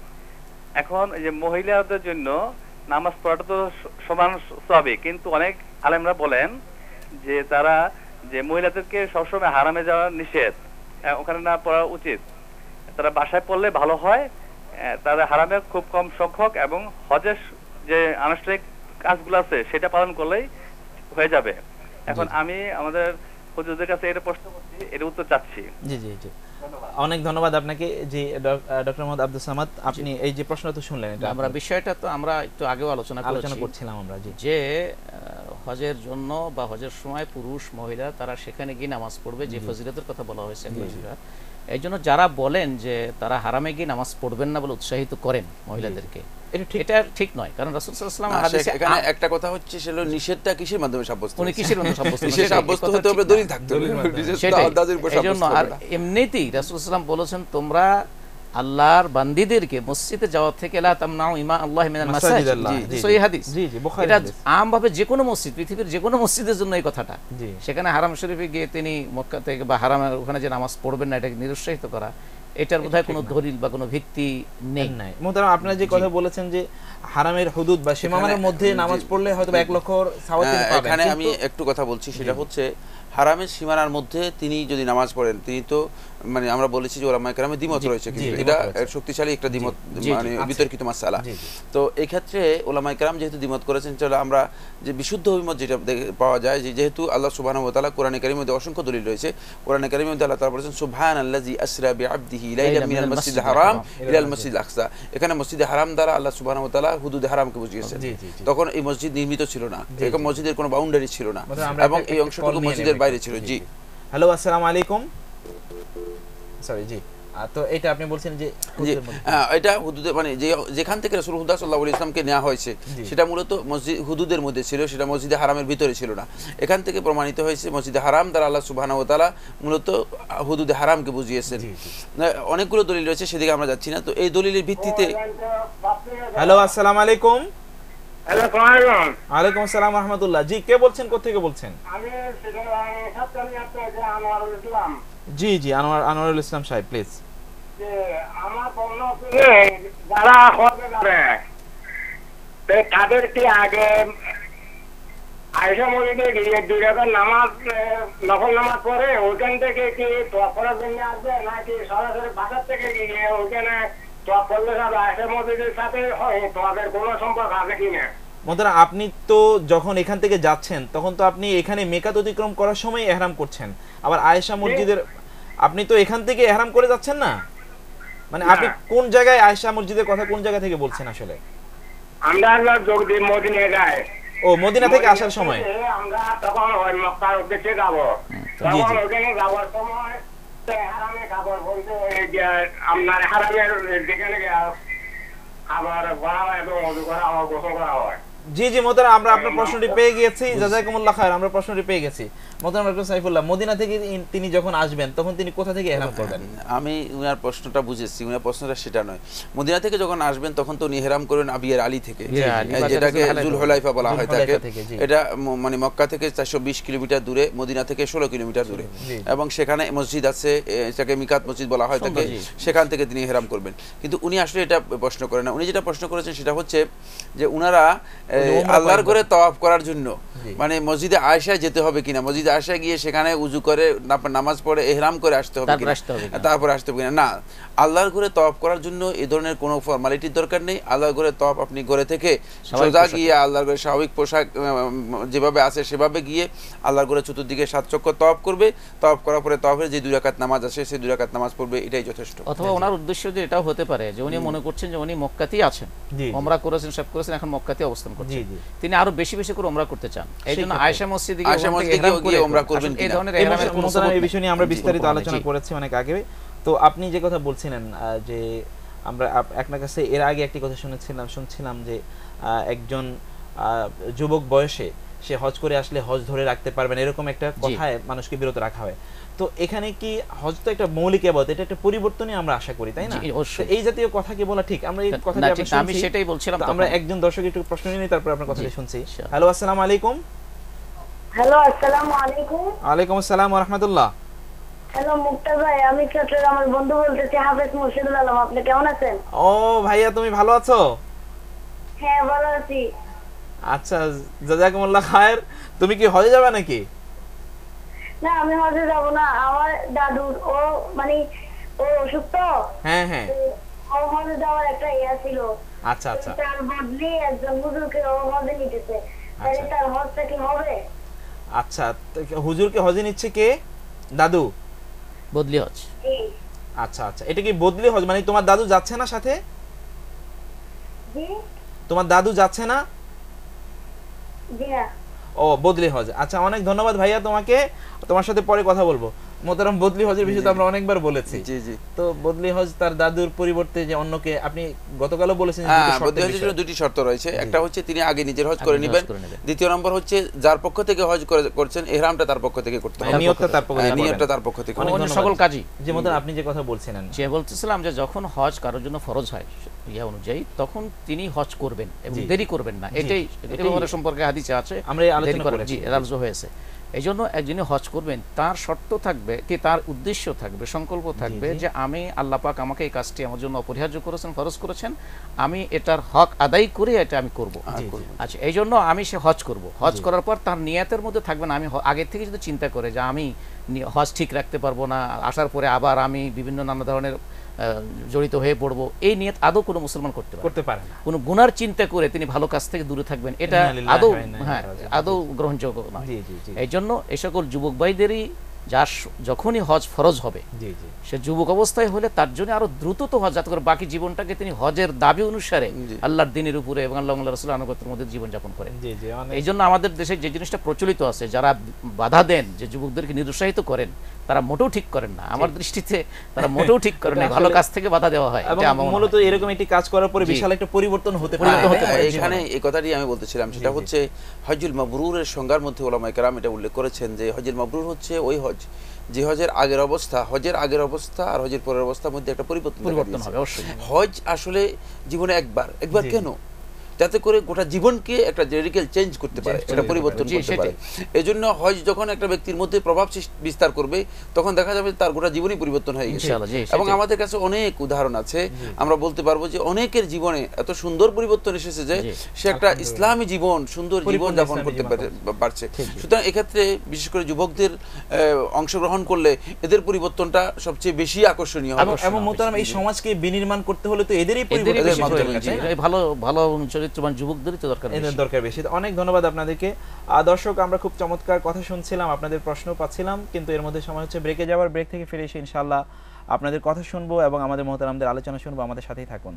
এখন এই যে মহিলাদের জন্য নামাজ পড়াটা তো সমান সওয়াব, কিন্তু অনেক আলেমরা বলেন যে তারা যে মহিলাদেরকে সবসময় হারামে যাওয়া নিষেধ, ওখানে না পড়া উচিত, তারা বাসায় পড়লে ভালো হয়, তারা হারামে খুব কম সংখ্যক এবং হজের যে আনুষ্ঠানিক কাজগুলো আছে সেটা পালন করলেই হয়ে যাবে। এখন আমি আমাদের হুজুরদের কাছে এটা প্রশ্ন করছি, এর উত্তর চাচ্ছি। জি জি জি, অনেক ধন্যবাদ আপনাকে। যে ডক্টর মোহাম্মদ আব্দুল সামাদ, আপনি এই যে প্রশ্ন তো শুনলেন, এটা আমরা বিষয়টা তো আমরা একটু আগেও আলোচনা করছিলাম আমরা, যে হজের জন্য বা হজের সময় পুরুষ মহিলা তারা সেখানে গিয়ে নামাজ পড়বে, যে ফজিলতের কথা বলা হয়েছে। এই জন্য যারা বলেন যে তারা হারামে গিয়ে নামাজ পড়বেন না বলে উৎসাহিত করেন মহিলাদেরকে, এটা ঠিক নয়, কারণ রাসূল সাল্লাল্লাহু আলাইহি ওয়াসাল্লাম হাদিসে এখানে একটা কথা হচ্ছে সেটা নিষেধটা কিসের মাধ্যমে সাব্যস্ত উনি কিসের মাধ্যমে সাব্যস্ত নিষেধ সাব্যস্ত হতে হবে দলিল থাকতে হবে, আন্দাজের উপর সাব্যস্ত হবে না। আর এমনিতেই রাসূল সাল্লাল্লাহু আলাইহি ওয়াসাল্লাম বলেছেন তোমরা আল্লাহর বান্দীদেরকে মসজিদে যাওয়া থেকে লা তামনাউ ইমা আল্লাহ মিনাল মাসাজিদ, সহিহ হাদিস। এটা আমভাবে যে কোনো মসজিদ, পৃথিবীর যে কোনো মসজিদের জন্য এই কথাটা। সেখানে হারাম শরীফে গিয়ে তিনি মক্কা থেকে বা হারামের ওখানে যে নামাজ পড়বেন না এটাকে নিরুৎসাহিত করা, এটার বোধহয় কোনো দলিল বা কোনো ভিত্তি নেই। মোহতারাম আপনারা যে কথা বলেছেন যে হারামের হুদুদ বা সীমানার মধ্যে নামাজ পড়লে হয়তো 1 লক্ষ সওয়াব তিনি পাবেন, এখানে আমি একটু কথা বলছি, সেটা হচ্ছে হারামের সীমানার মধ্যে তিনি যদি নামাজ পড়েন, তিনি তো মানে আমরা বলেছি যে ওলামায়ে কেরামের দ্বিমত রয়েছে, কিন্তু এটা শক্তিশালী একটা দ্বিমত, মানে বিতর্কিত মাসআলা। তো এই ক্ষেত্রে ওলামায়ে কেরাম যেহেতু দ্বিমত করেছেন, চলো আমরা যে বিশুদ্ধ অভিমত যেটা পাওয়া যায় যে যেহেতু আল্লাহ সুবহানাহু ওয়া তাআলা কোরআনে কারীমের মধ্যে অসংখ্য দলিল রয়েছে। কোরআনে কারীমের মধ্যে আল্লাহ তাআলা বলেছেন সুবহানাল্লাযী আসরা বিআবদিহি লাইলাম মিনাল মাসজিদিল হারাম ইলাল মাসজিদিল আকসা। এখানে মসজিদে হারাম দ্বারা আল্লাহ সুবহানাহু ওয়া তাআলা হুদুদে হারামকে বুঝিয়েছেন। তখন এই মসজিদ নির্মিত ছিল না, এরকম মসজিদের কোনো বাউন্ডারি ছিল না, এবং এই অংশটুকু মসজিদের বাইরে ছিল। জি, হ্যালো, আসসালামু আলাইকুম। সরি, জি, তো এটা আপনি বলছেন যে এটা হুদুদের মানে যেখান থেকে রাসূলুল্লাহ সাল্লাল্লাহু আলাইহি ওয়াসাল্লামকে নেওয়া হয়েছে সেটা মূলত মসজিদ হুদুদের মধ্যে ছিল, সেটা মসজিদে হারামের ভিতরে ছিল না। এখান থেকে প্রমাণিত হয়েছে মসজিদে হারাম দ্বারা আল্লাহ সুবহানাহু ওয়া তাআলা মূলত হুদুদে হারামকে বুঝিয়েছেন। অনেকগুলো দলিল রয়েছে, সেদিকে আমরা যাচ্ছি না। তো এই দলিলের ভিত্তিতে হ্যালো, আসসালামু আলাইকুম। ওয়ালাইকুম আসসালাম ওয়া রাহমাতুল্লাহ। জি, কে বলছেন, কোথা থেকে বলছেন? আমি আনোয়ারুল ইসলাম। জি জি, আনোয়ারুল ইসলাম সাহেব, প্লিজ। যে আমার বলল যারা হজে যাবে তাদেরকে আগে আয়েশা মসজিদে গিয়ে 2 রাকাত নামাজ নফল নামাজ পড়ে ওখান থেকে কি তোয়াফ করার জন্য আসবে, নাকি সরাসরি বাসার থেকে গিয়ে ওখানে তোয়াফ করলে যাবে? আয়েশা মসজিদের সাথে তোয়াফের কোনো সম্পর্ক আছে কিনা? মোহতারাম, আপনি তো যখন এখান থেকে যাচ্ছেন তখন তো আপনি এখানে মেকাত অতিক্রম করার সময় ইহরাম করছেন, আবার আয়েশা মসজিদের আপনি তো এখান থেকে ইহরাম করে যাচ্ছেন না, মানে আপনি কোন জায়গায় আয়েশা মসজিদের কথা কোন জায়গা থেকে বলছেন আসলে? আমরা জগদীপ মদিনায় যাই। ও, মদিনা থেকে আসার সময় আমরা তখন ওই মক্কার উদ্দেশ্যে যাব। তখন ওখানে যাওয়ার সময় হারামে খাবার বলতে আপনার হারামের যেখানে খাবার করা হয় এবং ওযু করা হয়, গোসল করা হয়। জি জি মোহতারাম, আমরা আপনার প্রশ্নটি পেয়ে গেছি, জাযাকুমুল্লাহ খায়র, আমরা প্রশ্নটি পেয়ে গেছি। মোহতারাম ডক্টর সাইফুল্লাহ, মদিনা থেকে তিনি যখন আসবেন তখন তিনি কোথা থেকে ইহরাম করবেন? আমি উনার প্রশ্নটা বুঝেছি, উনার প্রশ্নটা সেটা নয়। মদিনা থেকে যখন আসবেন তখন তো উনি ইহরাম করবেন আবিয়ার আলী থেকে, যেটাকে জুলহুলাইফা বলা হয় থাকে। এটা মানে মক্কা থেকে 420 কিলোমিটার দূরে, মদিনা থেকে 16 কিলোমিটার দূরে, এবং সেখানে মসজিদ আছে, এটাকে মিকাত মসজিদ বলা হয় থাকে। সেখান থেকে তিনি ইহরাম করবেন। কিন্তু উনি আসলে এটা প্রশ্ন করেন না। উনি যেটা প্রশ্ন করেছেন সেটা হচ্ছে যে উনারা আল্লাহর ঘরে তওয়াফ করার জন্য মানে মসজিদে আয়েশায় যেতে হবে কিনা, মসজিদে আয়েশায় গিয়ে সেখানে উযু করে নামাজ পড়ে ইহরাম করে আসতে হবে কিনা, তারপর আসতে হবে কিনা। না, আল্লাহর ঘরে তওয়াফ করার জন্য এই ধরনের কোনো ফর্মালিটির দরকার নেই। আল্লাহর ঘরে তওয়াফ আপনি ঘরে থেকে সোজা গিয়ে আল্লাহর ঘরে স্বাভাবিক পোশাক যেভাবে আছে সেভাবে গিয়ে আল্লাহর ঘরে চতুর্দিকে 7 চক্কর তওয়াফ করবে। তওয়াফ করার পরে তওয়াফের যে 2 রাকাত নামাজ আছে সেই 2 রাকাত নামাজ পড়বে, এটাই যথেষ্ট। অথবা ওনার উদ্দেশ্য যে এটাও হতে পারে যে উনি মনে করছেন যে উনি মক্কাতেই আছেন, ওমরা করেছেন, সব করেছেন, এখন মক্কাতেই অবস্থান করছেন, তিনি আরো বেশি বেশি করে ওমরা করতে চান। এইজন্য আয়েশা মসজিদে গিয়ে ওমরা করবেন কিনা, এই ধরনের এই বিষয় নিয়ে আমরা বিস্তারিত আলোচনা করেছি অনেক আগে। তো আপনি যে কথা বলছিলেন যে আমরা আপনার কাছে এর আগে একটি কথা শুনছিলাম যে একজন যুবক বয়সে সে হজ করে আসলে হজ ধরে রাখতে পারবেন, এরকম একটা কথায় মানুষকে বিরত রাখা হয়। তো এখানে কি হজ তো একটা মৌলিক ইবাদত, এটা একটা পরিবর্তনই আমরা আশা করি, তাই না? এই জাতীয় কথা কি বলা ঠিক? আমরা এই কথাটা আমি সেটাই বলছিলাম। আমরা একজন দর্শক একটু প্রশ্ন নিয়ে তারপর আপনার কথাটা শুনছি। হ্যালো, আসসালামু আলাইকুম। হ্যালো, আসসালামু আলাইকুম। ওয়ালাইকুম আসসালাম ওয়া রাহমাতুল্লাহ। হ্যালো মুক্তার ভাই, আমি চট্টগ্রামের বন্ধু বলতেছি, হাফেজ মুর্শিদুল আলম। আপনি কেমন আছেন? ও ভাইয়া, তুমি ভালো আছো? হ্যাঁ, ভালো আছি। আচ্ছা, জাযাকুমুল্লাহ খায়ের। তুমি কি হজে যাবে নাকি? না, আমি হজে যাব না। আমার দাদুর ও অসুস্থ। হ্যাঁ হ্যাঁ, ও হজে যাওয়ার একটা ইয়া ছিল। আচ্ছা আচ্ছা, তার বদলি একজন হুজুরকে ও হজে নিতেছে। তার হজটা কি হবে? আচ্ছা, হুজুরকে হজে নিচ্ছে কে? দাদু? বদলি হজ। আচ্ছা আচ্ছা, এটা কি বদলি হজ, মানে তোমার দাদু যাচ্ছে না সাথে? জি, তোমার দাদু যাচ্ছে না? জি না। ও, বদলি হজ। আচ্ছা, অনেক ধন্যবাদ ভাইয়া তোমাকে, তোমার সাথে পরে কথা বলবো। মোহতারাম বদলি হজের বিষয়ে তো আমরা অনেকবার বলেছি। জি জি। তো বদলি হজ তার দাদুর পরিবর্তে যে অন্যকে, আপনি গতকালও বলেছেন বদলি হজের জন্য দুটি শর্ত রয়েছে। একটা হচ্ছে তিনি আগে নিজের হজ করে নেবেন, দ্বিতীয় নম্বর হচ্ছে যার পক্ষ থেকে হজ করছেন ইহরামটা তার পক্ষ থেকে করতে হবে, নিয়তটা তার পক্ষ থেকে। অন্য সকল কাজই যে মোহতারাম আপনি যে কথা বলছিলেন, যে বলতেছিলাম যে যখন হজ কারোর জন্য ফরজ হয় ইয়া অনুযায়ী তখন তিনি হজ করবেন এবং দেরি করবেন না। এটাই সম্পর্কে হাদিসে আছে, আমরা আলোচনা করেছি, আলোচনা হয়েছে। এই জন্য একজনই হজ করবেন, তার শর্ত থাকবে কি, তার উদ্দেশ্য থাকবে, সংকল্প থাকবে যে আমি আল্লাহ পাক আমাকে এই কাজটি আমার জন্য অপরিহার্য করেছেন, ফরজ করেছেন, আমি এটার হক আদায় করে এটা আমি করব। আচ্ছা, এই জন্য আমি সে হজ করব। হজ করার পর তার নিয়তের মধ্যে থাকবে না আমি আগে থেকে যদি চিন্তা করে যে আমি হজ ঠিক রাখতে পারবো না, আসার পরে আবার আমি বিভিন্ন নানা ধরনের জড়িত হয়ে পড়বো, এই নিয়ত আদৌ কোনো মুসলমান করতে পারে না। কোনো গুনার চিন্তা করে তিনি ভালো কাজ থেকে দূরে থাকবেন, এটা আদৌ গ্রহণযোগ্য নয়। এই জন্য এই সকল যুবক ভাইদেরই যার যখনই হজ ফরজ হবে, সে যুবক অবস্থায় হলে তার জন্য আরো দ্রুত তো হজ, যাতে করে বাকি জীবনটাকে তিনি হজের দাবি অনুসারে আল্লাহর দ্বীনের উপরে এবং আল্লাহ রাসূলের আনুগত্যের মধ্যে জীবন যাপন করেন। এই জন্য আমাদের দেশে যে জিনিসটা প্রচলিত আছে, যারা বাধা দেন, যে যুবকদেরকে নিরুৎসাহিত করেন, তারা মোটেও ঠিক করেন না। আমার দৃষ্টিতে তারা মোটেও ঠিক করেন না, ভালো কাজ থেকে বাধা দেওয়া হয়। মূলত এরকম একটি কাজ করার পরে বিশাল একটা পরিবর্তন হতে পারে। এখানে এই কথাটি আমি বলতেছিলাম, সেটা হচ্ছে হজ্জুল মাবরুরের সংজ্ঞার মধ্যে উলামায়ে কেরাম এটা উল্লেখ করেছেন যে হজ্জুল মাবরুর হচ্ছে ওই হজ যে হজের আগের অবস্থা, হজের আগের অবস্থা আর হজের পরের অবস্থার মধ্যে একটা পরিবর্তন হবে। হজ আসলে জীবনে একবার কেন, যাতে করে গোটা জীবনকে একটা রেডিক্যাল চেঞ্জ করতে পারে, এটা পরিবর্তন করতে পারে। এজন্য হজ যখন একটা ব্যক্তির মধ্যে প্রভাব বিস্তার করবে, তখন দেখা যাবে তার গোটা জীবনই পরিবর্তন হয়ে গেছে। এবং আমাদের কাছে অনেক উদাহরণ আছে, আমরা বলতে পারবো যে অনেকের জীবনে এত সুন্দর পরিবর্তন এসেছে যে সে একটা ইসলামী জীবন, সুন্দর জীবন যাপন করতে পারছে। সুতরাং এক্ষেত্রে বিশেষ করে যুবকদের অংশগ্রহণ করলে এদের পরিবর্তনটা সবচেয়ে বেশি আকর্ষণীয় হবে। এবং মোহতারাম এই সমাজকে বিনির্মাণ করতে হলে তো এদেরই ভালো ভালো যুবকদেরই তো দরকার বেশি। অনেক ধন্যবাদ আপনাদেরকে। দর্শক, আমরা খুব চমৎকার কথা শুনছিলাম, আপনাদের প্রশ্ন পাচ্ছিলাম, কিন্তু এর মধ্যে সময় হচ্ছে ব্রেকে যাওয়ার। ব্রেক থেকে ফিরে এসে ইনশাআল্লাহ আপনাদের কথা শুনবো এবং আমাদের মুহতারামদের আলোচনা শুনবো। আমাদের সাথেই থাকুন।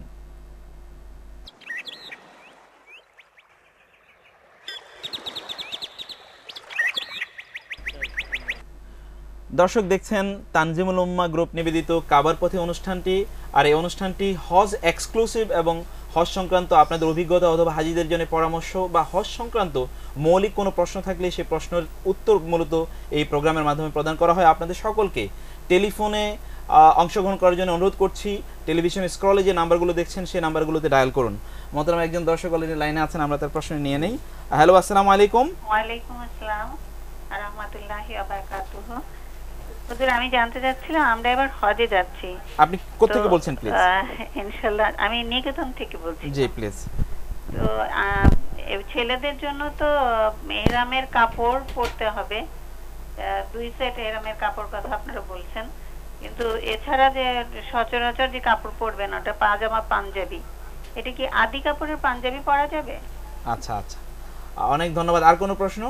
দর্শক, দেখছেন তানজিমুল উম্মাহ গ্রুপ নিবেদিত কাবার পথে অনুষ্ঠানটি। আর এই অনুষ্ঠানটি হজ এক্সক্লুসিভ এবং হজ সংক্রান্ত আপনাদের অভিজ্ঞতা অথবা হাজিদের জন্য পরামর্শ বা হজ সংক্রান্ত মৌলিক কোনো প্রশ্ন থাকলে সেই প্রশ্নের উত্তর মূলত এই প্রোগ্রামের মাধ্যমে প্রদান করা হয়। আপনাদের সকলকে টেলিফোনে অংশগ্রহণ করার জন্য অনুরোধ করছি। টেলিভিশন স্ক্রলে যে নাম্বারগুলো দেখছেন সেই নাম্বারগুলোতে ডায়াল করুন। মোহতারাম একজন দর্শক অলরেডি লাইনে আছেন, আমরা তার প্রশ্ন নিয়ে নেই। হ্যালো, আসসালামু আলাইকুম। ওয়ালাইকুম আসসালাম ওয়া রাহমাতুল্লাহি ওয়া বারাকাতুহু। হুজুর, আমি জানতে চাচ্ছিলাম, আমরা এবার হজে যাচ্ছি। আপনি কোথা থেকে বলছেন প্লিজ? ইনশাআল্লাহ আমি নিকেতন থেকে বলছি। জি প্লিজ। তো ছেলেদের জন্য তো ইহরামের কাপড় পরতে হবে, 2 সেট ইহরামের কাপড় কথা আপনারা বলছেন, কিন্তু এছাড়া যে সচরাচর যে কাপড় পরবেন ওটা পাজামা পাঞ্জাবি, এটা কি আদি কাপড়ের পাঞ্জাবি পরা যাবে? আচ্ছা আচ্ছা, অনেক ধন্যবাদ। আর কোনো প্রশ্ন?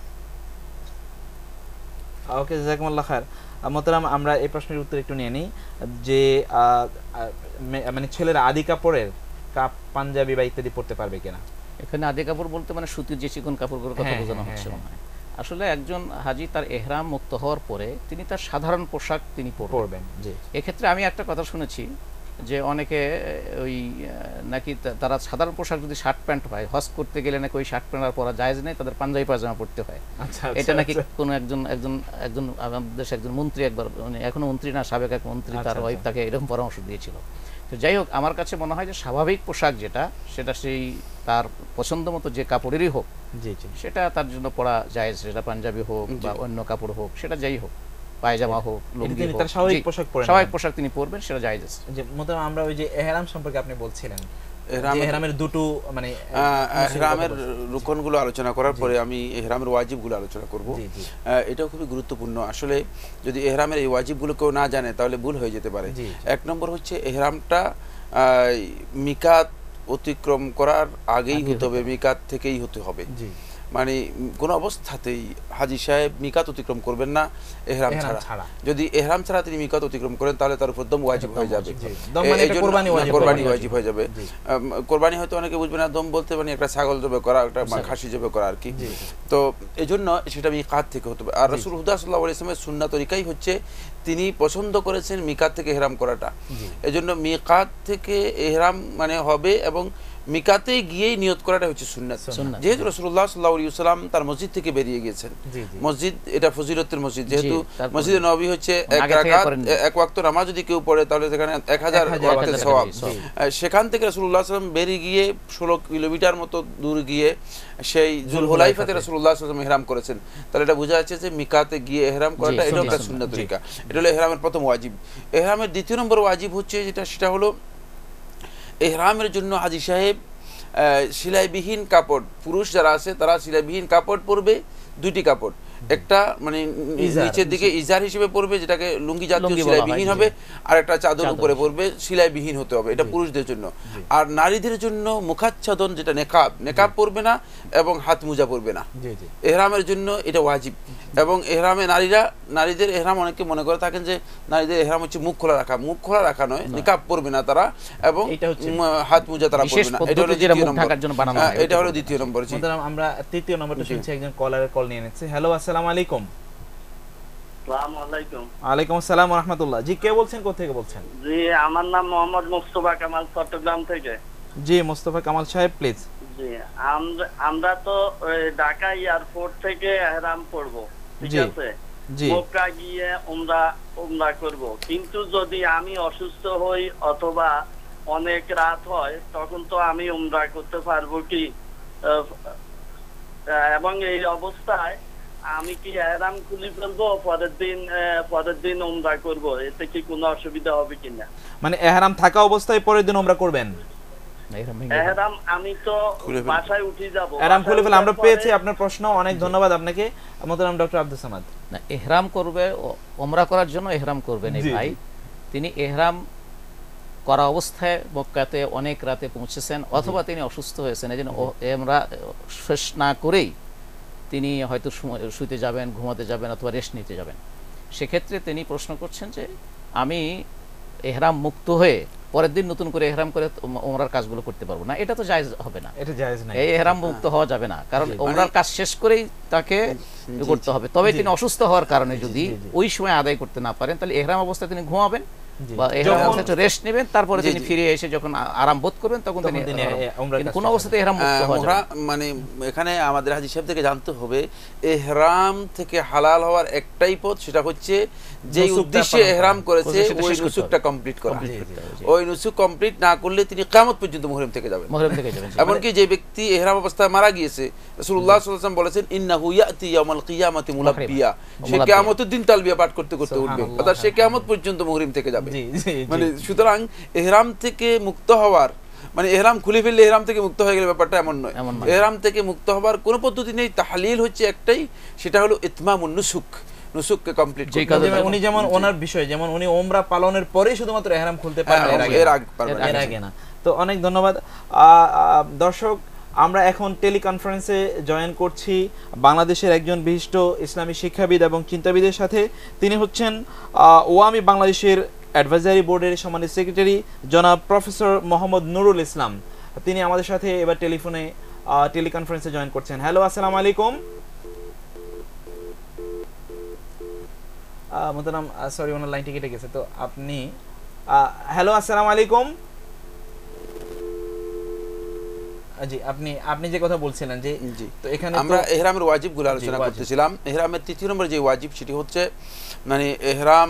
ওকে, জাযাকুমুল্লাহ খায়ের। মোহতারাম, আমরা এই প্রশ্নের উত্তর একটু নিয়ে নিই যে মানে ছেলেরা আদি কাপড়ের পাঞ্জাবি বা ইত্যাদি পরতে পারবে কিনা। এখানে আদি কাপড় বলতে মানে সুতির যে চিকন কাপড়গুলোর কথা বোঝানো হচ্ছে। আসলে একজন হাজি তার ইহরাম মুক্ত হওয়ার পরে তিনি তার সাধারণ পোশাক তিনি পরবেন। এক্ষেত্রে আমি একটা কথা শুনেছি যে অনেকে ওই নাকি তারা সাধারণ পোশাক যদি শার্ট প্যান্ট হয়, হজ করতে গেলে নাকি ওই শার্ট প্যান্ট আর পরা জায়েজ নেই, তাদের পাঞ্জাবি পায়জামা পরতে হয়। এটা নাকি কোনো একজন আমাদের দেশে একজন মন্ত্রী, একবার এখনো মন্ত্রী না, সাবেক এক মন্ত্রী, তার ওয়াইফ তাকে এরকম পরামর্শ দিয়েছিল। তো যাই হোক, আমার কাছে মনে হয় যে স্বাভাবিক পোশাক যেটা, সেটা সেই তার পছন্দ মতো যে কাপড়েরই হোক সেটা তার জন্য পরা জায়েজ, সেটা পাঞ্জাবি হোক বা অন্য কাপড় হোক, সেটা যাই হোক, পায়জামা হোক, লুঙ্গি হোক, স্বাভাবিক পোশাক তিনি পরবেন, সেটা জায়েজ আছে। যে মোহতারাম, আমরা ওই যে ইহরাম সম্পর্কে আপনি বলছিলেন, ইহরামের দুটো মানে ইহরামের রুকনগুলো আলোচনা করার পরে আমি ইহরামের ওয়াজিবগুলো আলোচনা করব। এটাও খুবই গুরুত্বপূর্ণ। আসলে যদি ইহরামের এই ওয়াজিবগুলো কেউ না জানে তাহলে ভুল হয়ে যেতে পারে। এক নম্বর হচ্ছে ইহরামটা মিকাত অতিক্রম করার আগেই হতে হবে, মিকাত থেকেই হতে হবে। মানে কোনো অবস্থাতেই হাজী সাহেব মিকাত অতিক্রম করবেন না ইহরাম ছাড়া। যদি ইহরাম ছাড়া তিনি মিকাত অতিক্রম করেন তাহলে তার উপর দম ওয়াজিব হয়ে যাবে, কোরবানি ওয়াজিব হয়ে যাবে। কোরবানি হয়তো অনেকে বুঝবে না, দম বলতে মানে একটা ছাগল জবে করা, একটা খাসি জবে করা আর কি। তো এই জন্য সেটা মিকাত থেকে হতে হবে। আর রাসূল হুদা সাল্লাল্লাহু আলাইহি ওয়াসাল্লামের সুন্নাহ তরিকাই হচ্ছে তিনি পছন্দ করেছেন মিকাত থেকে ইহরাম করাটা। এজন্য মিকাত থেকে ইহরাম মানে হবে এবং মিকাতে গিয়েই নিয়ত করাটা হচ্ছে সুন্নাত। যেহেতু রাসূলুল্লাহ সাল্লাল্লাহু আলাইহি ওয়াসাল্লাম তার মসজিদ থেকে বেরিয়ে গিয়েছেন, মসজিদ এটা ফজিলতের মসজিদ, যেহেতু মসজিদে নববী হচ্ছে এক রাকাত এক ওয়াক্ত নামাজ যদি কেউ পড়ে তাহলে সেখানে 1000 ওয়াক্তের সওয়াব। সেখান থেকে রাসূলুল্লাহ সাল্লাল্লাহু আলাইহি ওয়াসাল্লাম বেরিয়ে গিয়ে 16 কিলোমিটার মতো দূর গিয়ে সেই যুলহুলাইফাতে রাসূলুল্লাহ সাল্লাল্লাহু আলাইহি ওয়াসাল্লাম ইহরাম করেছেন। তাহলে এটা বোঝা যাচ্ছে যে মিকাতে গিয়ে ইহরাম করাটা এটা একটা সুন্নাত তরিকা। এটা হলো ইহরামের প্রথম ওয়াজিব। ইহরামের দ্বিতীয় নম্বর ওয়াজিব হচ্ছে সেটা হলো ইহরামের জন্য হাজী সাহেব সেলাইবিহীন কাপড়, পুরুষ যারা আছে তারা সেলাইবিহীন কাপড় পরবে, দুইটি কাপড়, একটা মানে নিচের দিকে ইজার হিসেবে পরবে যেটাকে লুঙ্গি জাতীয় সেলাইবিহীন হবে, আর একটা চাদর উপরে পরবে সেলাইবিহীন হতে হবে, এটা পুরুষদের জন্য। আর নারীদের জন্য মুখাচ্ছাদন যেটা নেকাব পরবে না এবং হাত মোজা পরবে না, ইহরামের জন্য এটা ওয়াজিব। এবং ইহরামে নারীদের ইহরাম অনেকে মনে করে থাকেন যে নারীদের ইহরাম হচ্ছে মুখ খোলা রাখা, মুখ খোলা রাখা নয়, নিকাব পরবে না তারা এবং হাত মোজা তারা পরবে না, এটা হলো দ্বিতীয় নম্বর। এটা হলো দ্বিতীয় নম্বর। আমরা তৃতীয় নম্বরটা শুনছি, একজন কলারের কল নিয়ে নিচ্ছে। হ্যালো, আসসালামু আলাইকুম। আসসালামু আলাইকুম। ওয়ালাইকুম আসসালাম ওয়া রাহমাতুল্লাহ। জি, কে বলছেন, কোথা থেকে বলছেন? জি, আমার নাম মোহাম্মদ মুস্তাফা কামাল, চট্টগ্রাম থেকে। জি, মুস্তাফা কামাল সাহেব প্লিজ। জি, আমরা তো ঢাকা এয়ারপোর্ট থেকে ইহরাম পরব, ঠিক আছে, মক্কা গিয়ে উমরা করব, কিন্তু যদি আমি অসুস্থ হই অথবা অনেক রাত হয় তখন তো আমি উমরা করতে পারবো কি? এবং এই অবস্থায় আমি কি ইহরাম খুলে ফেলবো, পরের দিন উমরা করব, এতে কি কোনো অসুবিধা হবে কিনা? মানে ইহরাম থাকা অবস্থায় পরের দিন উমরা করবেন? ইহরাম আমি তো বাসায় উঠে যাব, ইহরাম খুলে ফেলে। আমরা পেয়েছি আপনার প্রশ্ন, অনেক ধন্যবাদ আপনাকে। মোহতারাম ডক্টর আব্দুস সামাদ। না, ইহরাম করবে, উমরা করার জন্য ইহরাম করবেন এই ভাই। তিনি ইহরাম করা অবস্থায় মক্কাতে অনেক রাতে পৌঁছেছেন অথবা তিনি অসুস্থ হয়েছেন, এই জন্য উমরা শেষ না করেই তিনি হয়তো শুতে যাবেন, ঘুমাতে যাবেন অথবা রেস্ট নিতে যাবেন। সেক্ষেত্রে তিনি প্রশ্ন করছেন যে আমি ইহরাম মুক্ত হয়ে পরের দিন নতুন করে ইহরাম করে উমরার কাজগুলো করতে পারবো না, এটা তো জায়েজ হবে না, এটা জায়েজ না, এই ইহরাম মুক্ত হওয়া যাবে না, কারণ উমরার কাজ শেষ করেই তাকে করতে হবে। তবে তিনি অসুস্থ হওয়ার কারণে যদি ওই সময় আদায় করতে না পারেন তাহলে ইহরাম অবস্থায় তিনি ঘুমাবেন বা ইহরাম অবস্থায় একটু রেস্ট নেবেন, তারপরে তিনি ফিরে এসে যখন আরাম বোধ করবেন তখন তিনি কোন অবস্থাতে ইহরাম মুক্ত হওয়া যাবে না। মানে এখানে আমাদের হাজী সাহেব থেকে জানতে হবে ইহরাম থেকে হালাল হওয়ার একটাই পথ, সেটা হচ্ছে যে উদ্দেশ্যে ইহরাম করেছে ওই নুসুকটা কমপ্লিট করা। ওই নুসুক কমপ্লিট না করলে তিনি কিয়ামত পর্যন্ত মুহরিম থেকে যাবেন। এমনকি যে ব্যক্তি ইহরাম অবস্থায় মারা গিয়েছে, রাসূলুল্লাহ সাল্লাল্লাহু আলাইহি ওয়াসাল্লাম বলেছেন ইন্নাহু ইয়াতি ইয়াউমাল কিয়ামাতি মুলাব্বিয়া, সে কিয়ামতের দিন তালবিয়া পাঠ করতে করতে উঠবে, অর্থাৎ সে কিয়ামত পর্যন্ত মুহরিম থেকে যাবে। মানে সুতরাং ইহরাম থেকে মুক্ত হওয়ার মানে ইহরাম খুলে ফেললে ইহরাম থেকে মুক্ত হয়ে গেলে ব্যাপারটা এমন নয়। ইহরাম থেকে মুক্ত হওয়ার কোনো পদ্ধতি নেই, তাহলিল হচ্ছে একটাই, সেটা হলো ইতমামুন নুসুক, নুসুককে কমপ্লিট করতে হবে। উনি যেমন ওনার বিষয় যেমন উনি উমরা পালনের পরেই শুধুমাত্র ইহরাম খুলতে পারবেন, এর আগে না। তো অনেক ধন্যবাদ দর্শক। আমরা এখন টেলিকনফারেন্সে জয়েন করছি বাংলাদেশের একজন বিশিষ্ট ইসলামী শিক্ষাবিদ এবং চিন্তাবিদের সাথে। তিনি হচ্ছেন ওয়ামি বাংলাদেশের অ্যাডভাইজারি বোর্ডের সম্মানিত সেক্রেটারি জনাব প্রফেসর মোহাম্মদ নুরুল ইসলাম। তিনি আমাদের সাথে এবার টেলিকনফারেন্সে জয়েন করছেন। হ্যালো, আসসালামু আলাইকুম। মোহতারাম সরি, ওনার লাইনটি কেটে গেছে, তো আপনি হ্যালো, আসসালামু আলাইকুম। জি, আপনি যে কথা বলছিলেন যে তো এখানে আমরা ইহরামের ওয়াজিবগুলো আলোচনা করতেছিলাম। ইহরামের তৃতীয় নম্বর যে ওয়াজিব সেটি হচ্ছে মানে ইহরাম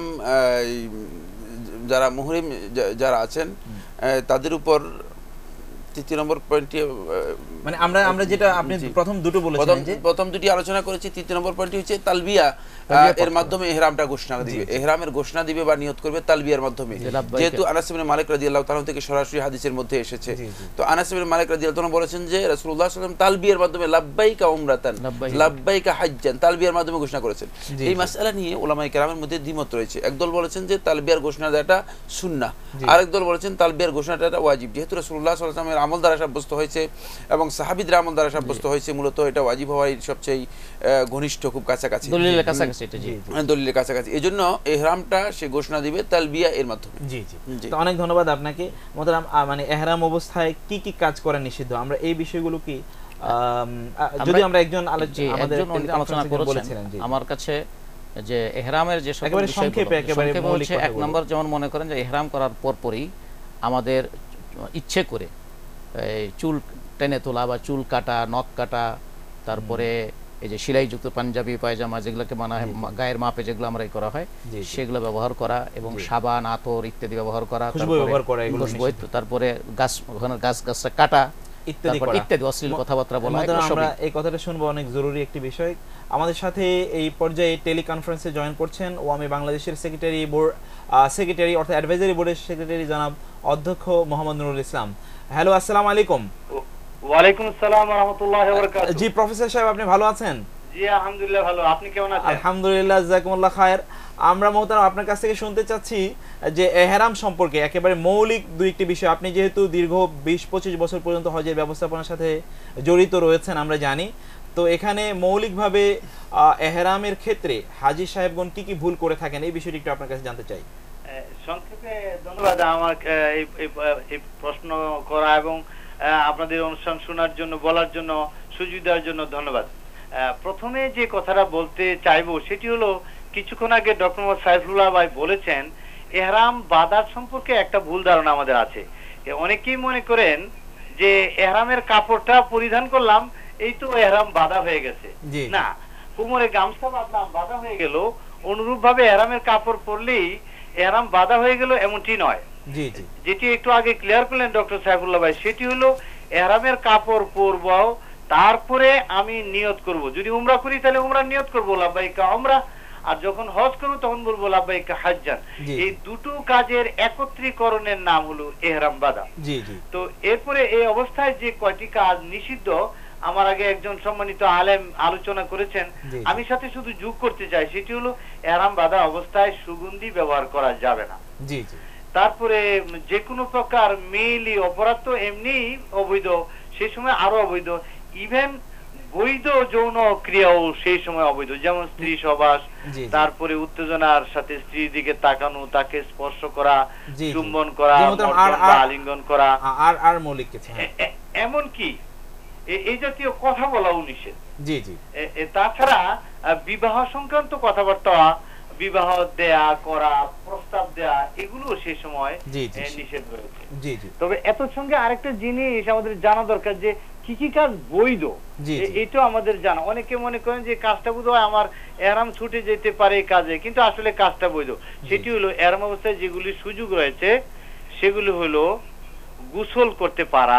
যারা মুহরিম যারা আছেন তাদের উপর তৃতীয় নম্বর পয়েন্টটি মানে আমরা যেটা আপনি প্রথম দুটো বলেছেন যে প্রথম দুটি আলোচনা করেছি, তৃতীয় নম্বর পয়েন্টটি হচ্ছে তালবিয়া, এর মাধ্যমে ইহরামটা ঘোষণা দিবে, ইহরামের ঘোষণা দিবে বা নিয়ত করবে তালবিয়ার মাধ্যমে। যেহেতু আনাস ইবনে মালিক রাদিয়াল্লাহু তাআলা থেকে সরাসরি হাদিসের মধ্যে এসেছে, তো আনাস ইবনে মালিক রাদিয়াল্লাহু তাআলা বলেছেন যে রাসূলুল্লাহ সাল্লাল্লাহু আলাইহি ওয়াসাল্লাম তালবিয়ার মাধ্যমে লাব্বাইকা উমরাতান লাব্বাইকা হাজ্জান তালবিয়ার মাধ্যমে ঘোষণা করেছেন। এই মাসআলা নিয়ে উলামায়ে কেরামের মধ্যে দ্বিমত রয়েছে। একদল বলেছেন যে তালবিয়ার ঘোষণা দেওয়াটা সুন্নাহ, আরেক দল বলেছেন তালবিয়ার ঘোষণাটা ওয়াজিব। যেহেতু রাসূলুল্লাহ সাল্লাল্লাহু আলাইহি ওয়াসাল্লামের আমল দ্বারা সাব্যস্ত হয়েছে এবং সাহাবীদের আমল দ্বারা সাব্যস্ত হয়েছে, মূলত এটা ওয়াজিব হওয়ার সবচেয়ে ঘনিষ্ঠ, খুব কাছাকাছি, দলিলের কাছাকাছি, এটা জি দলিলের কাছাকাছি। এজন্য ইহরামটা সে ঘোষণা দিবে তালবিয়া এর মাধ্যমে। জি জি, তো অনেক ধন্যবাদ আপনাকে মোহতারাম। মানে ইহরাম অবস্থায় কি কি কাজ করা নিষিদ্ধ, আমরা এই বিষয়গুলো কি যদি আমরা একজন আলোচনা করেছিলেন আমার কাছে যে ইহরামের যে সকল বিষয়গুলো বলছে, এক নম্বর যেমন মনে করেন যে ইহরাম করার পরপরই আমাদের ইচ্ছে করে চুল টেনে তোলা বা চুল কাটা, নখ কাটা, তারপরে এই যে সেলাইযুক্ত পাঞ্জাবি পায়জামা যেগুলোকে মানা হয় গায়ের মাপে যেগুলো আমরা করা হয় সেগুলো ব্যবহার করা, এবং সাবান, আতর ইত্যাদি ব্যবহার করা, তারপরে গাছটা কাটা ইত্যাদি অশ্লীল কথাবার্তা বলা। আমরা এই কথাটা শুনবো, অনেক জরুরি একটি বিষয়। আমাদের সাথে এই পর্যায়ে টেলিকনফারেন্সে জয়েন করছেন ওয়ামী বাংলাদেশের সেক্রেটারি অর্থাৎ অ্যাডভাইজারি বোর্ডের সেক্রেটারি জনাব অধ্যক্ষ মোহাম্মদ নুরুল ইসলাম। হ্যালো, আসসালামু আলাইকুম। ওয়ালাইকুম আসসালাম ওয়া রাহমাতুল্লাহি ওয়া বারাকাতুহু। জি প্রফেসর সাহেব, আপনি ভালো আছেন? জি আলহামদুলিল্লাহ ভালো, আপনি কেমন আছেন? আলহামদুলিল্লাহ, জাযাকুমুল্লাহ খায়ের। আমরা মোহতারাম আপনার কাছ থেকে শুনতে চাচ্ছি যে ইহরাম সম্পর্কে একেবারে মৌলিক দুই একটি বিষয়। আপনি যেহেতু দীর্ঘ 20-25 বছর পর্যন্ত হজের ব্যবস্থাপনার সাথে জড়িত রয়েছেন আমরা জানি, তো এখানে মৌলিকভাবে ইহরামের ক্ষেত্রে হাজী সাহেবগণ কি কি ভুল করে থাকেন এই বিষয়টি একটু আপনার কাছে জানতে চাই। সংক্ষেপে ধন্যবাদ আমার এই প্রশ্ন করা এবং আপনাদের অনুষ্ঠান শোনার জন্য, বলার জন্য, সুযোগ দেওয়ার জন্য ধন্যবাদ। প্রথমে যে কথাটা বলতে চাইবো সেটি হলো, কিছুক্ষণ আগে ডক্টর মোহাম্মদ সাইফুল্লাহ ভাই বলেছেন ইহরাম বাঁধার সম্পর্কে একটা ভুল ধারণা আমাদের আছে। অনেকেই মনে করেন যে ইহরামের কাপড়টা পরিধান করলাম এই তো ইহরাম বাঁধা হয়ে গেছে। না, কোমরে গামছা বাঁধলাম বাঁধা হয়ে গেল, অনুরূপ ভাবে ইহরামের কাপড় পরলেই ইহরাম বাঁধা হয়ে গেল এমনটি নয়। যেটি একটু আগে ক্লিয়ার করলেন ডক্টর সাইফুল্লাহ ভাই, সেটি হলো ইহরামের কাপড় পরবো, তারপরে আমি নিয়ত করব। যদি উমরা করি তাহলে উমরা নিয়ত করবো লাব্বাইকা উমরা, আর যখন হজ করব তখন বলবো লাব্বাইকা হাজ্জান। এই দুটো কাজের একত্রীকরণের নাম হলো ইহরাম বাঁধা। তো এরপরে এই অবস্থায় যে কয়টি কাজ নিষিদ্ধ, আমার আগে একজন সম্মানিত আলেম আলোচনা করেছেন, আমি সাথে শুধু যোগ করতে চাই, সেটি হলো ইহরাম বাঁধা অবস্থায় সুগন্ধি ব্যবহার করা যাবে না। তারপরে যে কোনো প্রকার মেইলি অপরাধ তো এমনি অবৈধ, সেই সময় আরো অবৈধ, ইভেন বৈধ যৌন ক্রিয়াও সেই সময় অবৈধ, যেমন স্ত্রী সহবাস, তারপরে উত্তেজনার সাথে স্ত্রীর দিকে তাকানো, তাকে স্পর্শ করা, চুম্বন করা, আলিঙ্গন করা, আর মৌলিক কিছু, এমনকি এই জাতীয় কথা বলাও নিষেধ। তাছাড়া বিবাহ সংক্রান্ত কথাবার্তা, বিবাহ দেয়া করা, প্রস্তাব দেয়া, এগুলো সেই সময় নিষেধ রয়েছে। তবে এত সঙ্গে আরেকটা জিনিস আমাদের জানা দরকার, যে কি কি কাজ বৈধ, এটা আমাদের জানা। অনেকে মনে করেন যে কাজটা বোধহয় আমার ইহরাম ছুটে যেতে পারে এই কাজে, কিন্তু আসলে কাজটা বৈধ। সেটি হলো ইহরাম অবস্থায় যেগুলি সুযোগ রয়েছে সেগুলি হলো গোসল করতে পারা,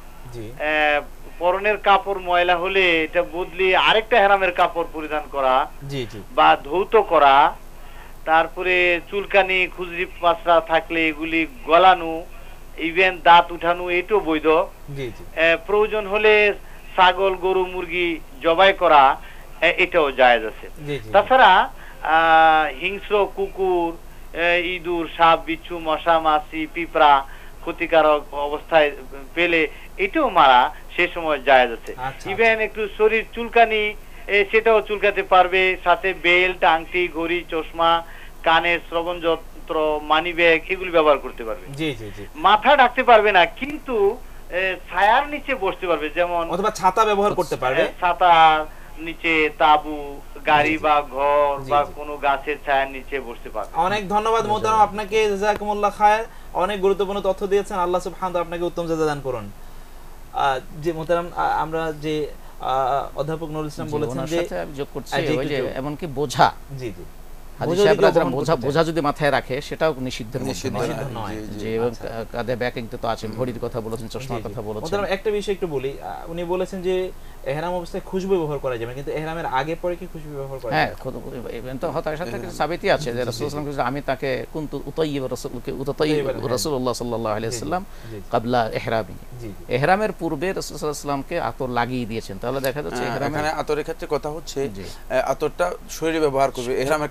পরনের কাপড় ময়লা হলে এটা বদলি আরেকটা ইহরামের কাপড় পরিধান করা বা ধৌত করা, তারপরে চুলকানি, খুজরি পাঁচড়া থাকলে এগুলি গলানো, ইভেন দাঁত উঠানো, এটাও বৈধ। প্রয়োজন হলে ছাগল, গরু, মুরগি জবাই করা, এটাও জায়েজ আছে। তাছাড়া হিংস্র কুকুর, ইঁদুর, সাপ, বিচ্ছু, মশা, মাছি, পিঁপড়া ক্ষতিকারক অবস্থায় পেলে এটাও মারা সে সময় জায়েজ আছে। ইভেন একটু শরীর চুলকানি, সেটাও চুলকাতে পারবে, সাথে বেল্ট, আংটি, ঘড়ি, চশমা, কানের শ্রবণ যন্ত্র, মানি ব্যাগ, এগুলি ব্যবহার করতে পারবে। মাথা ঢাকতে পারবে না, কিন্তু ছায়ার নিচে বসতে পারবে, যেমন অথবা ছাতা ব্যবহার করতে পারবে, ছাতা নিচে, তাবু, গাড়ি বা ঘর বা কোনো গাছের ছায়ার নিচে বসতে পারবে। অনেক ধন্যবাদ মোহতারাম আপনাকে, জাযাকুমুল্লাহ খায়ের, অনেক গুরুত্বপূর্ণ তথ্য দিয়েছেন। আল্লাহ সুবহানাহু ওয়া তাআলা আপনাকে উত্তম জাযা দান করুন। যে মোহতারাম আমরা যে অধ্যাপক নুরুল ইসলাম বলেছেন যে যোগ করছি ওই যে এমনকি বোঝা, হাজী সাহেবরা যারা বোঝা যদি মাথায় রাখে সেটাও নিষিদ্ধ নয়। যে কাঁধে ব্যাগ কিন্তু তো আছে, ঘড়ির কথা বলেছেন, চশমার কথা বলেছেন। মোহতারাম একটা বিষয় একটু বলি, উনি বলেছেন যে ইহরাম অবস্থায় খুশবু ব্যবহার করা যাবে, কিন্তু ইহরামের আগে পরে কি খুশবু ব্যবহার করা যাবে? হ্যাঁ, ইভেন তো তার সাথে সাবিতই আছে যে রাসূলুল্লাহ সাল্লাল্লাহু আলাইহি ওয়াসাল্লাম, আমি তাকে কুনতু উতাইয়িব রাসূলুল্লাহ সাল্লাল্লাহু আলাইহি ওয়াসাল্লাম ক্বাবলা ইহরামি, ইহরামের পূর্বে রাসূলুল্লাহ সাল্লাল্লাহু আলাইহি ওয়াসাল্লামকে আতর লাগিয়ে দিয়েছেন। তাহলে দেখা যাচ্ছে ইহরামে আতরের ক্ষেত্রে কথা হচ্ছে আতরটা শরীরে ব্যবহার করবে, ইহরামের কাপড়ে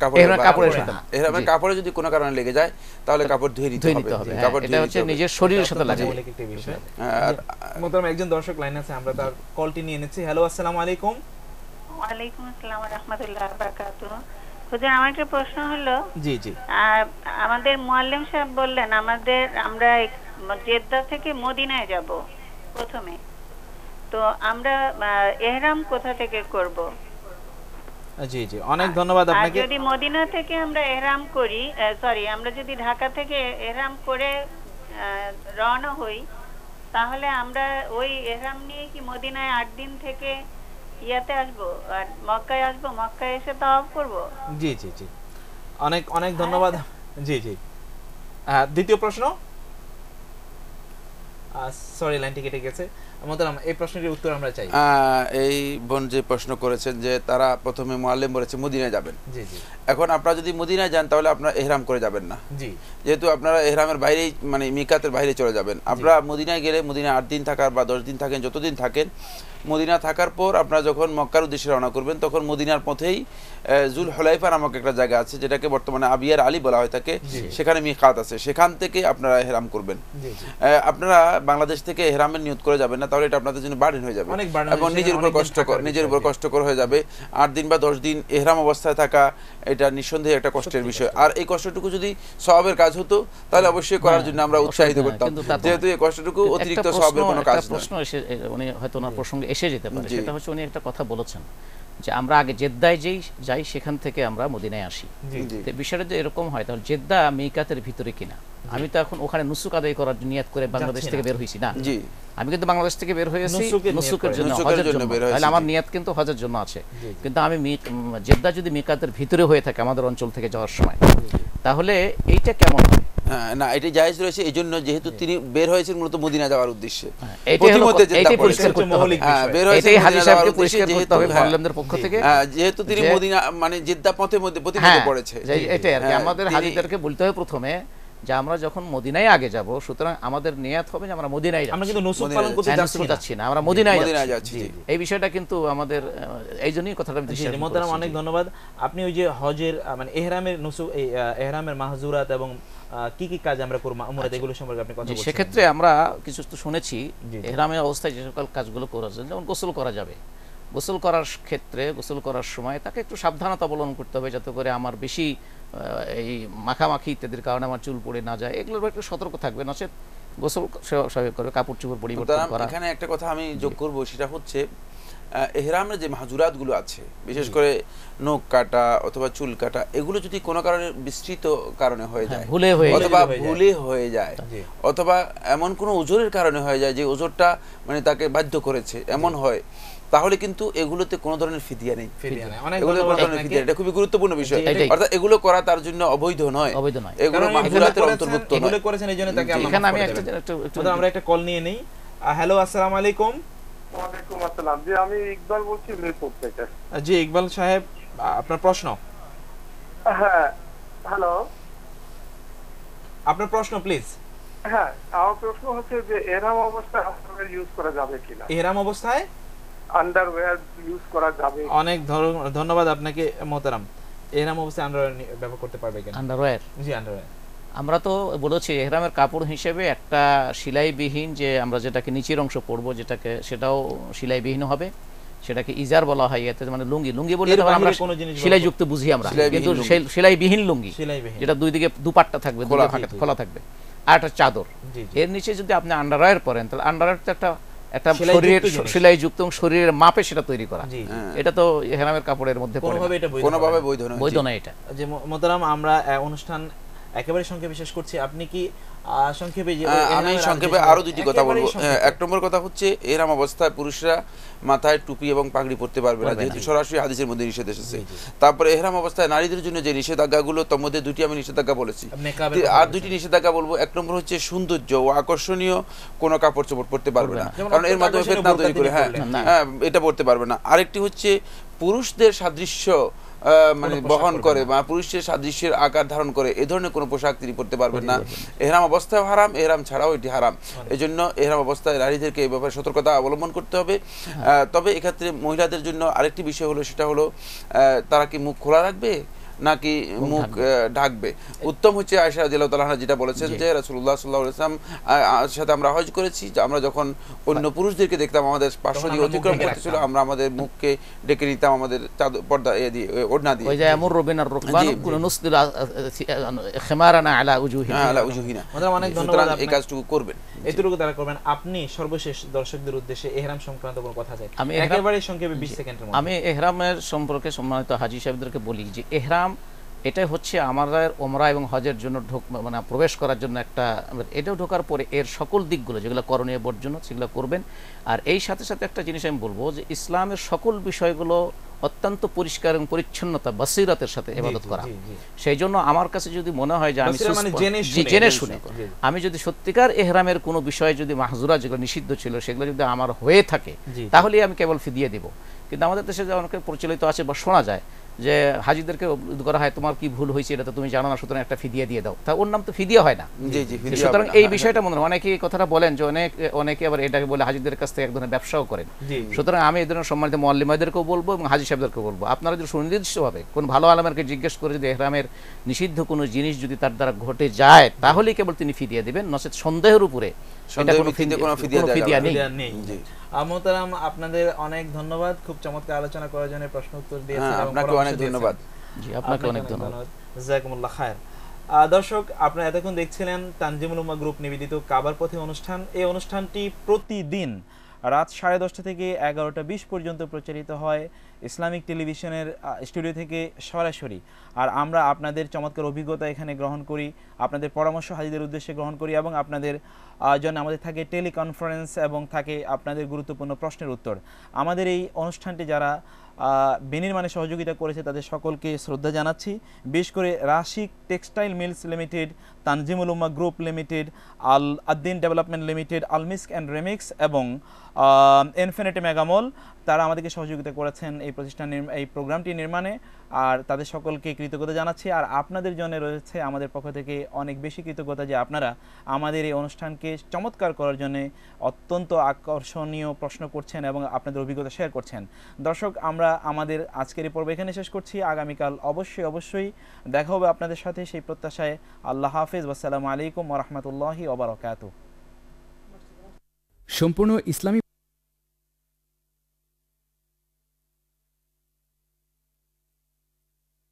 কাপড়ের সাথে না। ইহরামের কাপড়ে যদি কোনো কারণে লেগে যায় তাহলে কাপড় ধুয়ে নিতে হবে। কাপড় এটা হচ্ছে নিজের শরীরের সাথে লাগে একটা বিষয়। মোহতারাম একজন দর্শক লাইন আছে, আমরা তার কলটি নিয়ে নিচ্ছি। হ্যালো, আসসালামু আলাইকুম। ওয়া আলাইকুম আসসালাম ওয়া রাহমাতুল্লাহি ওয়া বারাকাতুহু। হুজুর, আমার একটা প্রশ্ন হলো, জি জি, আমাদের মুআল্লিম সাহেব বললেন আমরা জেদ্দা থেকে মদিনায় যাব প্রথমে, তো আমরা ইহরাম কোথা থেকে করব? জি জি, অনেক ধন্যবাদ আপনাকে। যদি মদিনা থেকে আমরা ইহরাম করি, আমরা যদি ঢাকা থেকে ইহরাম করে রওনা হই, তাহলে আমরা ওই ইহরাম নিয়ে কি মদিনায় 8 দিন থেকে ইয়াতে আসবো আর মক্কায় আসবো, মক্কায় এসে তাওয়াফ করব? জি জি জি, অনেক অনেক ধন্যবাদ। জি জি, দ্বিতীয় প্রশ্ন, সরি লাইনটি কেটে গেছে। মোহতারাম, এই প্রশ্নের উত্তর আমরা চাই। এই বোন যে প্রশ্ন করেছেন যে তারা প্রথমে মুআল্লিম বলেছে মদিনায় যাবেন, জি জি, এখন আপনারা যদি মদিনায় যান তাহলে আপনারা ইহরাম করে যাবেন না, জি, যেহেতু আপনারা ইহরামের বাইরেই মানে মিকাতের বাইরে চলে যাবেন। আপনারা মদিনায় গেলে মদিনায় 8 দিন থাকার বা 10 দিন থাকেন, যতদিন থাকেন, মদিনা থাকার পর আপনারা যখন মক্কার উদ্দেশ্যে রওনা করবেন তখন মদিনার পথেই জুল হুলাইফা নামক একটা জায়গা আছে যেটাকে বর্তমানে আবিয়ার আলী বলা হয় থাকে, সেখানে মিকাত আছে, সেখান থেকে আপনারা ইহরাম করবেন। আপনারা বাংলাদেশ থেকে ইহরামের নিয়ত করে যাবেন না, তাহলে এটা আপনাদের জন্য বার্ডেন হয়ে যাবে এবং নিজের উপর কষ্টকর হয়ে যাবে। 8 দিন বা 10 দিন ইহরাম অবস্থায় থাকা এটা নিঃসন্দেহে একটা কষ্টের বিষয়। আর এই কষ্টটুকু যদি সওয়াবের কাজ হতো তাহলে অবশ্যই করার জন্য আমরা উৎসাহিত করতাম, যেহেতু এই কষ্টটুকু অতিরিক্ত সওয়াবের কোনো কাজ নয়। প্রশ্ন এসে উনি হয়তো ওনার প্রসঙ্গে এসে যেতে পারে, সেটা হচ্ছে উনি একটা কথা বলেছেন যে আমরা আগে জেদ্দায় যাই, সেখান থেকে আমরা মদিনায় আসি। বিষয়টা যে এরকম হয়, তাহলে জেদ্দা মিকাতের ভিতরে কিনা? আমি তো এখন ওখানে নুসুক আদায় করার নিয়ত করে বাংলাদেশ থেকে বের হইছি না, আমি কিন্তু বাংলাদেশ থেকে বের হয়েছি নুসুকের জন্য, হজের জন্য। তাহলে আমার নিয়ত কিন্তু হজের জন্য আছে, কিন্তু আমি জেদ্দা যদি মিকাতের ভিতরে হয়ে থাকে আমাদের অঞ্চল থেকে যাওয়ার সময়, তাহলে এইটা কেমন হয়? না, এটা জায়েজ রয়েছে এই জন্য যেহেতু তিনি বের হয়েছেন মূলত মদিনা যাওয়ার উদ্দেশ্যে। যেহেতু তিনি মদিনা মানে জেদ্দা পথে পড়েছে, এটাই আর কি আমাদের হাজিদেরকে বলতে হবে প্রথমে যে আমরা যখন মদিনায় আগে যাব, সুতরাং আমাদের নিয়ত হবে যে আমরা মদিনায় যাচ্ছি, আমরা কিন্তু নুসুক পালন করতে যাচ্ছি না, আমরা মদিনায় যাচ্ছি। এই বিষয়টা কিন্তু আমাদের এই জন্যই কথাটা বেশি। মোহতারাম, অনেক ধন্যবাদ। আপনি ওই যে হজের মানে ইহরামের নুসুক, এই ইহরামের মাহজুরাত এবং কি কি কাজ আমরা করব উমরাতে, এগুলো সম্পর্কে আপনি কথা বলছেন। সেক্ষেত্রে আমরা কিছু তো শুনেছি, ইহরামের অবস্থায় যে সকল কাজগুলো করা যায়, যেমন গোসল করা যাবে, গোসল করার ক্ষেত্রে গোসল করার সময় তাকে একটু সাবধানতা অবলম্বন করতে হবে, যাতে করে আমার বেশি এই মাখামাখি ইত্যাদির কারণে আমার চুল পড়ে না যায়, এগুলোর একটু সতর্ক থাকবে, নচেত গোসল স্বাভাবিক করবে, কাপড় চোপড় পরিবর্তন করা। এখানে একটা কথা আমি যোগ করব, সেটা হচ্ছে ইহরামের যে মাহজুরাতগুলো আছে, বিশেষ করে নখ কাটা অথবা চুল কাটা, এগুলো যদি কোনো কারণে বিস্তৃত কারণে হয়ে যায়, অথবা ভুলে হয়ে যায়, অথবা এমন কোনো ওজোরের কারণে হয়ে যায় যে ওজোরটা মানে তাকে বাধ্য করেছে, এমন হয়, তাহলে কিন্তু এগুলোতে কোনো ধরনের ফিদিয়া নেই। এটা খুবই গুরুত্বপূর্ণ বিষয়, অর্থাৎ এগুলো করা তার জন্য অবৈধ নয়, এগুলো মাহজুরাতের অন্তর্ভুক্ত নয়। এগুলো করেছেন এই জন্য তাকে আল্লাহ মাফ করে দেবেন। আমরা একটা কল নিয়ে নেই। হ্যালো, আসসালামু আলাইকুম। ওয়ালাইকুম আসসালাম। জি, আমি ইকবাল বলছি মিরপুর থেকে। জি ইকবাল সাহেব, আপনার প্রশ্ন। হ্যাঁ, হ্যালো, আপনার প্রশ্ন প্লিজ। হ্যাঁ, আমার প্রশ্ন হচ্ছে যে ইহরাম অবস্থায় আন্ডারওয়্যার ইউজ করা যাবে কিনা? ইহরাম অবস্থায় আন্ডারওয়্যার ইউজ করা যাবে? অনেক ধন্যবাদ আপনাকে মোহতারাম। ইহরাম অবস্থায় আন্ডারওয়্যার ব্যবহার করতে পারবে কিনা? আন্ডারওয়্যার, জি আন্ডারওয়্যার। আমরা তো বলেছি ইহরামের কাপড় হিসেবে একটা সেলাইবিহীন, যে আমরা যেটাকে নিচের অংশ পরবো, যেটাকে সেটাও সেলাইবিহীন হবে, সেটাকে ইজার বলা হয়, এতে মানে লুঙ্গি। লুঙ্গি বলতে আমরা সেলাইযুক্ত বুঝি আমরা, কিন্তু সেলাইবিহীন লুঙ্গি, যেটা দুই দিকে দুপাট্টা থাকবে, খোলা থাকবে, আর একটা চাদর। এর নিচে যদি আপনি আন্ডারওয়্যার পরেন, তাহলে আন্ডারওয়্যার তো একটা শরীরের সেলাইযুক্ত এবং শরীরের মাপে সেটা তৈরি করা, এটা তো ইহরামের কাপড়ের মধ্যে কোনোভাবে বৈধ নয় এটা। যে মোহতারাম, আমরা অনুষ্ঠান একেবারে সংক্ষেপে শেষ করছি। আপনি কি সংক্ষেপে? আমি সংক্ষেপে আরো দুটি কথা বলবো। এক নম্বর কথা হচ্ছে, ইহরাম অবস্থায় পুরুষরা মাথায় টুপি এবং পাগড়ি পরতে পারবে না, যেহেতু সরাসরি হাদিসের মধ্যে নিষেধ এসেছে। তারপরে ইহরাম অবস্থায় নারীদের জন্য যে নিষেধাজ্ঞাগুলো, তার মধ্যে দুটি আমি নিষেধাজ্ঞা বলেছি, আর দুটি নিষেধাজ্ঞা বলবো। এক নম্বর হচ্ছে সৌন্দর্য ও আকর্ষণীয় কোনো কাপড় চোপড় পরতে পারবে না, কারণ এর মাধ্যমে ফিতনা তৈরি করে, হ্যাঁ এটা পরতে পারবে না। আরেকটি হচ্ছে পুরুষদের সাদৃশ্য মানে বহন করে বা পুরুষের সাদৃশ্যের আকার ধারণ করে এ ধরনের কোনো পোশাক তিনি পরতে পারবেন না। ইহরাম অবস্থায় হারাম, ইহরাম ছাড়াও এটি হারাম। এজন্য ইহরাম অবস্থায় নারীদেরকে এই ব্যাপারে সতর্কতা অবলম্বন করতে হবে। তবে এক্ষেত্রে মহিলাদের জন্য আরেকটি বিষয় হলো, সেটা হলো তারা কি মুখ খোলা রাখবে নাকি মুখ ঢাকবে? উত্তম হচ্ছে আয়েশা রাদিয়াল্লাহু তাআলা যেটা বলেছেন যে রাসূলুল্লাহ সাল্লাল্লাহু আলাইহি ওয়াসাল্লাম সাথে আমরা হজ করেছি, যে আমরা যখন অন্য পুরুষদেরকে দেখতাম আমাদের পার্শ্ব দিয়ে অতিক্রম করতেছিল, আমরা আমাদের মুখকে ডেকে নিতাম আমাদের পর্দা দিয়ে, ওড়না দিয়ে। ওই যে আমর রবিনার রুকবান কুল নুসদিল খিমারানা আলা উজুহিনা। অনেক ধন্যবাদ, এই কাজটুকু করবেন, এতটুকু তারা করবেন। আপনি সর্বশেষ দর্শকদের উদ্দেশ্যে ইহরাম সংক্রান্ত কোনো কথা চাই, একেবারে সংক্ষেপে 20 সেকেন্ডের মধ্যে। আমি ইহরামের সম্পর্কে সম্মানিত হাজী সাহেবদেরকে বলি যে ইহরাম এটাই হচ্ছে আমাদের ওমরা এবং হজের জন্য মানে প্রবেশ করার জন্য একটা, এটাও ঢোকার পরে এর সকল দিকগুলো যেগুলো করণীয় বর্জন সেগুলো করবেন। আর এই সাথে সাথে একটা জিনিস আমি বলবো যে ইসলামের সকল বিষয়গুলো অত্যন্ত পরিষ্কার এবং পরিচ্ছন্নতা বসিরতের সাথে ইবাদত করা। সেই জন্য আমার কাছে যদি মনে হয় যে আমি জেনে শুনে আমি যদি সত্যিকার ইহরামের কোনো বিষয় যদি মাহজুরা যেগুলো নিষিদ্ধ ছিল সেগুলো যদি আমার হয়ে থাকে তাহলে আমি কেবল ফিদিয়ে দিব। কিন্তু আমাদের দেশে যে অনেকে প্রচলিত আছে বা শোনা যায় যে হাজিদেরকে করা হয় তোমার কি ভুল হয়েছে এটা তো তুমি জানো না, সুতরাং একটা ফিদিয়া দিয়ে দাও, তা ওর নাম তো ফিদিয়া হয় না। সুতরাং এই বিষয়টা মনে হয় অনেকে কথাটা বলেন যে অনেকে আবার এটাকে বলে হাজিদের কাছ থেকে এক ধরনের ব্যবসাও করেন। সুতরাং আমি এই ধরনের সম্মানিত মুআল্লিমাদেরকেও বলবো এবং হাজি সাহেবদেরকেও বলবো, আপনারা যদি সুনির্দিষ্টভাবে কোন ভালো আলেমকে জিজ্ঞেস করে যদি ইহরামের নিষিদ্ধ কোনো জিনিস যদি তার দ্বারা ঘটে যায় তাহলেই কেবল তিনি ফিদিয়া দিবেন, নচেত সন্দেহের উপরে এটা কোনো ফিদিয়া নেই। মোহতারাম আপনাদের অনেক ধন্যবাদ, খুব চমৎকার আলোচনা করার জন্য, প্রশ্ন উত্তর দিয়েছেন, আপনাকে অনেক ধন্যবাদ। জি আপনাকে অনেক ধন্যবাদ, জাযাকুমুল্লাহ খায়ের। দর্শক আপনারা এতক্ষণ দেখছিলেন তানজিমুল উম্মাহ গ্রুপ নিবেদিত কাবার পথে অনুষ্ঠান। এই অনুষ্ঠানটি প্রতিদিন রাত 10:30 থেকে 11:20 পর্যন্ত প্রচারিত হয় ইসলামিক টেলিভিশনের স্টুডিও থেকে সরাসরি। আর আমরা আপনাদের চমৎকার অভিজ্ঞতা এখানে গ্রহণ করি, আপনাদের পরামর্শ হাজিদের উদ্দেশ্যে গ্রহণ করি এবং আপনাদের জন্য আমাদের থাকে টেলিকনফারেন্স এবং থাকে আপনাদের গুরুত্বপূর্ণ প্রশ্নের উত্তর। আমাদের এই অনুষ্ঠানটি যারা বিনির্মাণে সহযোগিতা করেছে তাদের সকলকে শ্রদ্ধা জানাচ্ছি। বিশেষ করে Rashik textile mills limited, Tanzimul Ummah group limited, Al Addin development limited, Almisk and remix এবং ইনফিনিটি মেগামল, তারা আমাদেরকে সহযোগিতা করেছেন এই প্রতিষ্ঠানের এই প্রোগ্রামটি নির্মাণে, আর তাদের সকলকে কৃতজ্ঞতা জানাচ্ছি। আর আপনাদের জন্য রয়েছে আমাদের পক্ষ থেকে অনেক বেশি কৃতজ্ঞতা যে আপনারা আমাদের এই অনুষ্ঠানকে চমৎকার করার জন্য অত্যন্ত আকর্ষণীয় প্রশ্ন করছেন এবং আপনাদের অভিজ্ঞতা শেয়ার করছেন। দর্শক আমরা আমাদের আজকের এই পর্ব এখানে শেষ করছি। আগামীকাল অবশ্যই দেখা হবে আপনাদের সাথে, সেই প্রত্যাশায় আল্লাহ হাফেজ, আসসালামু আলাইকুম ওয়া রাহমাতুল্লাহি ওয়া বারাকাতুহু। সম্পূর্ণ ইসলামী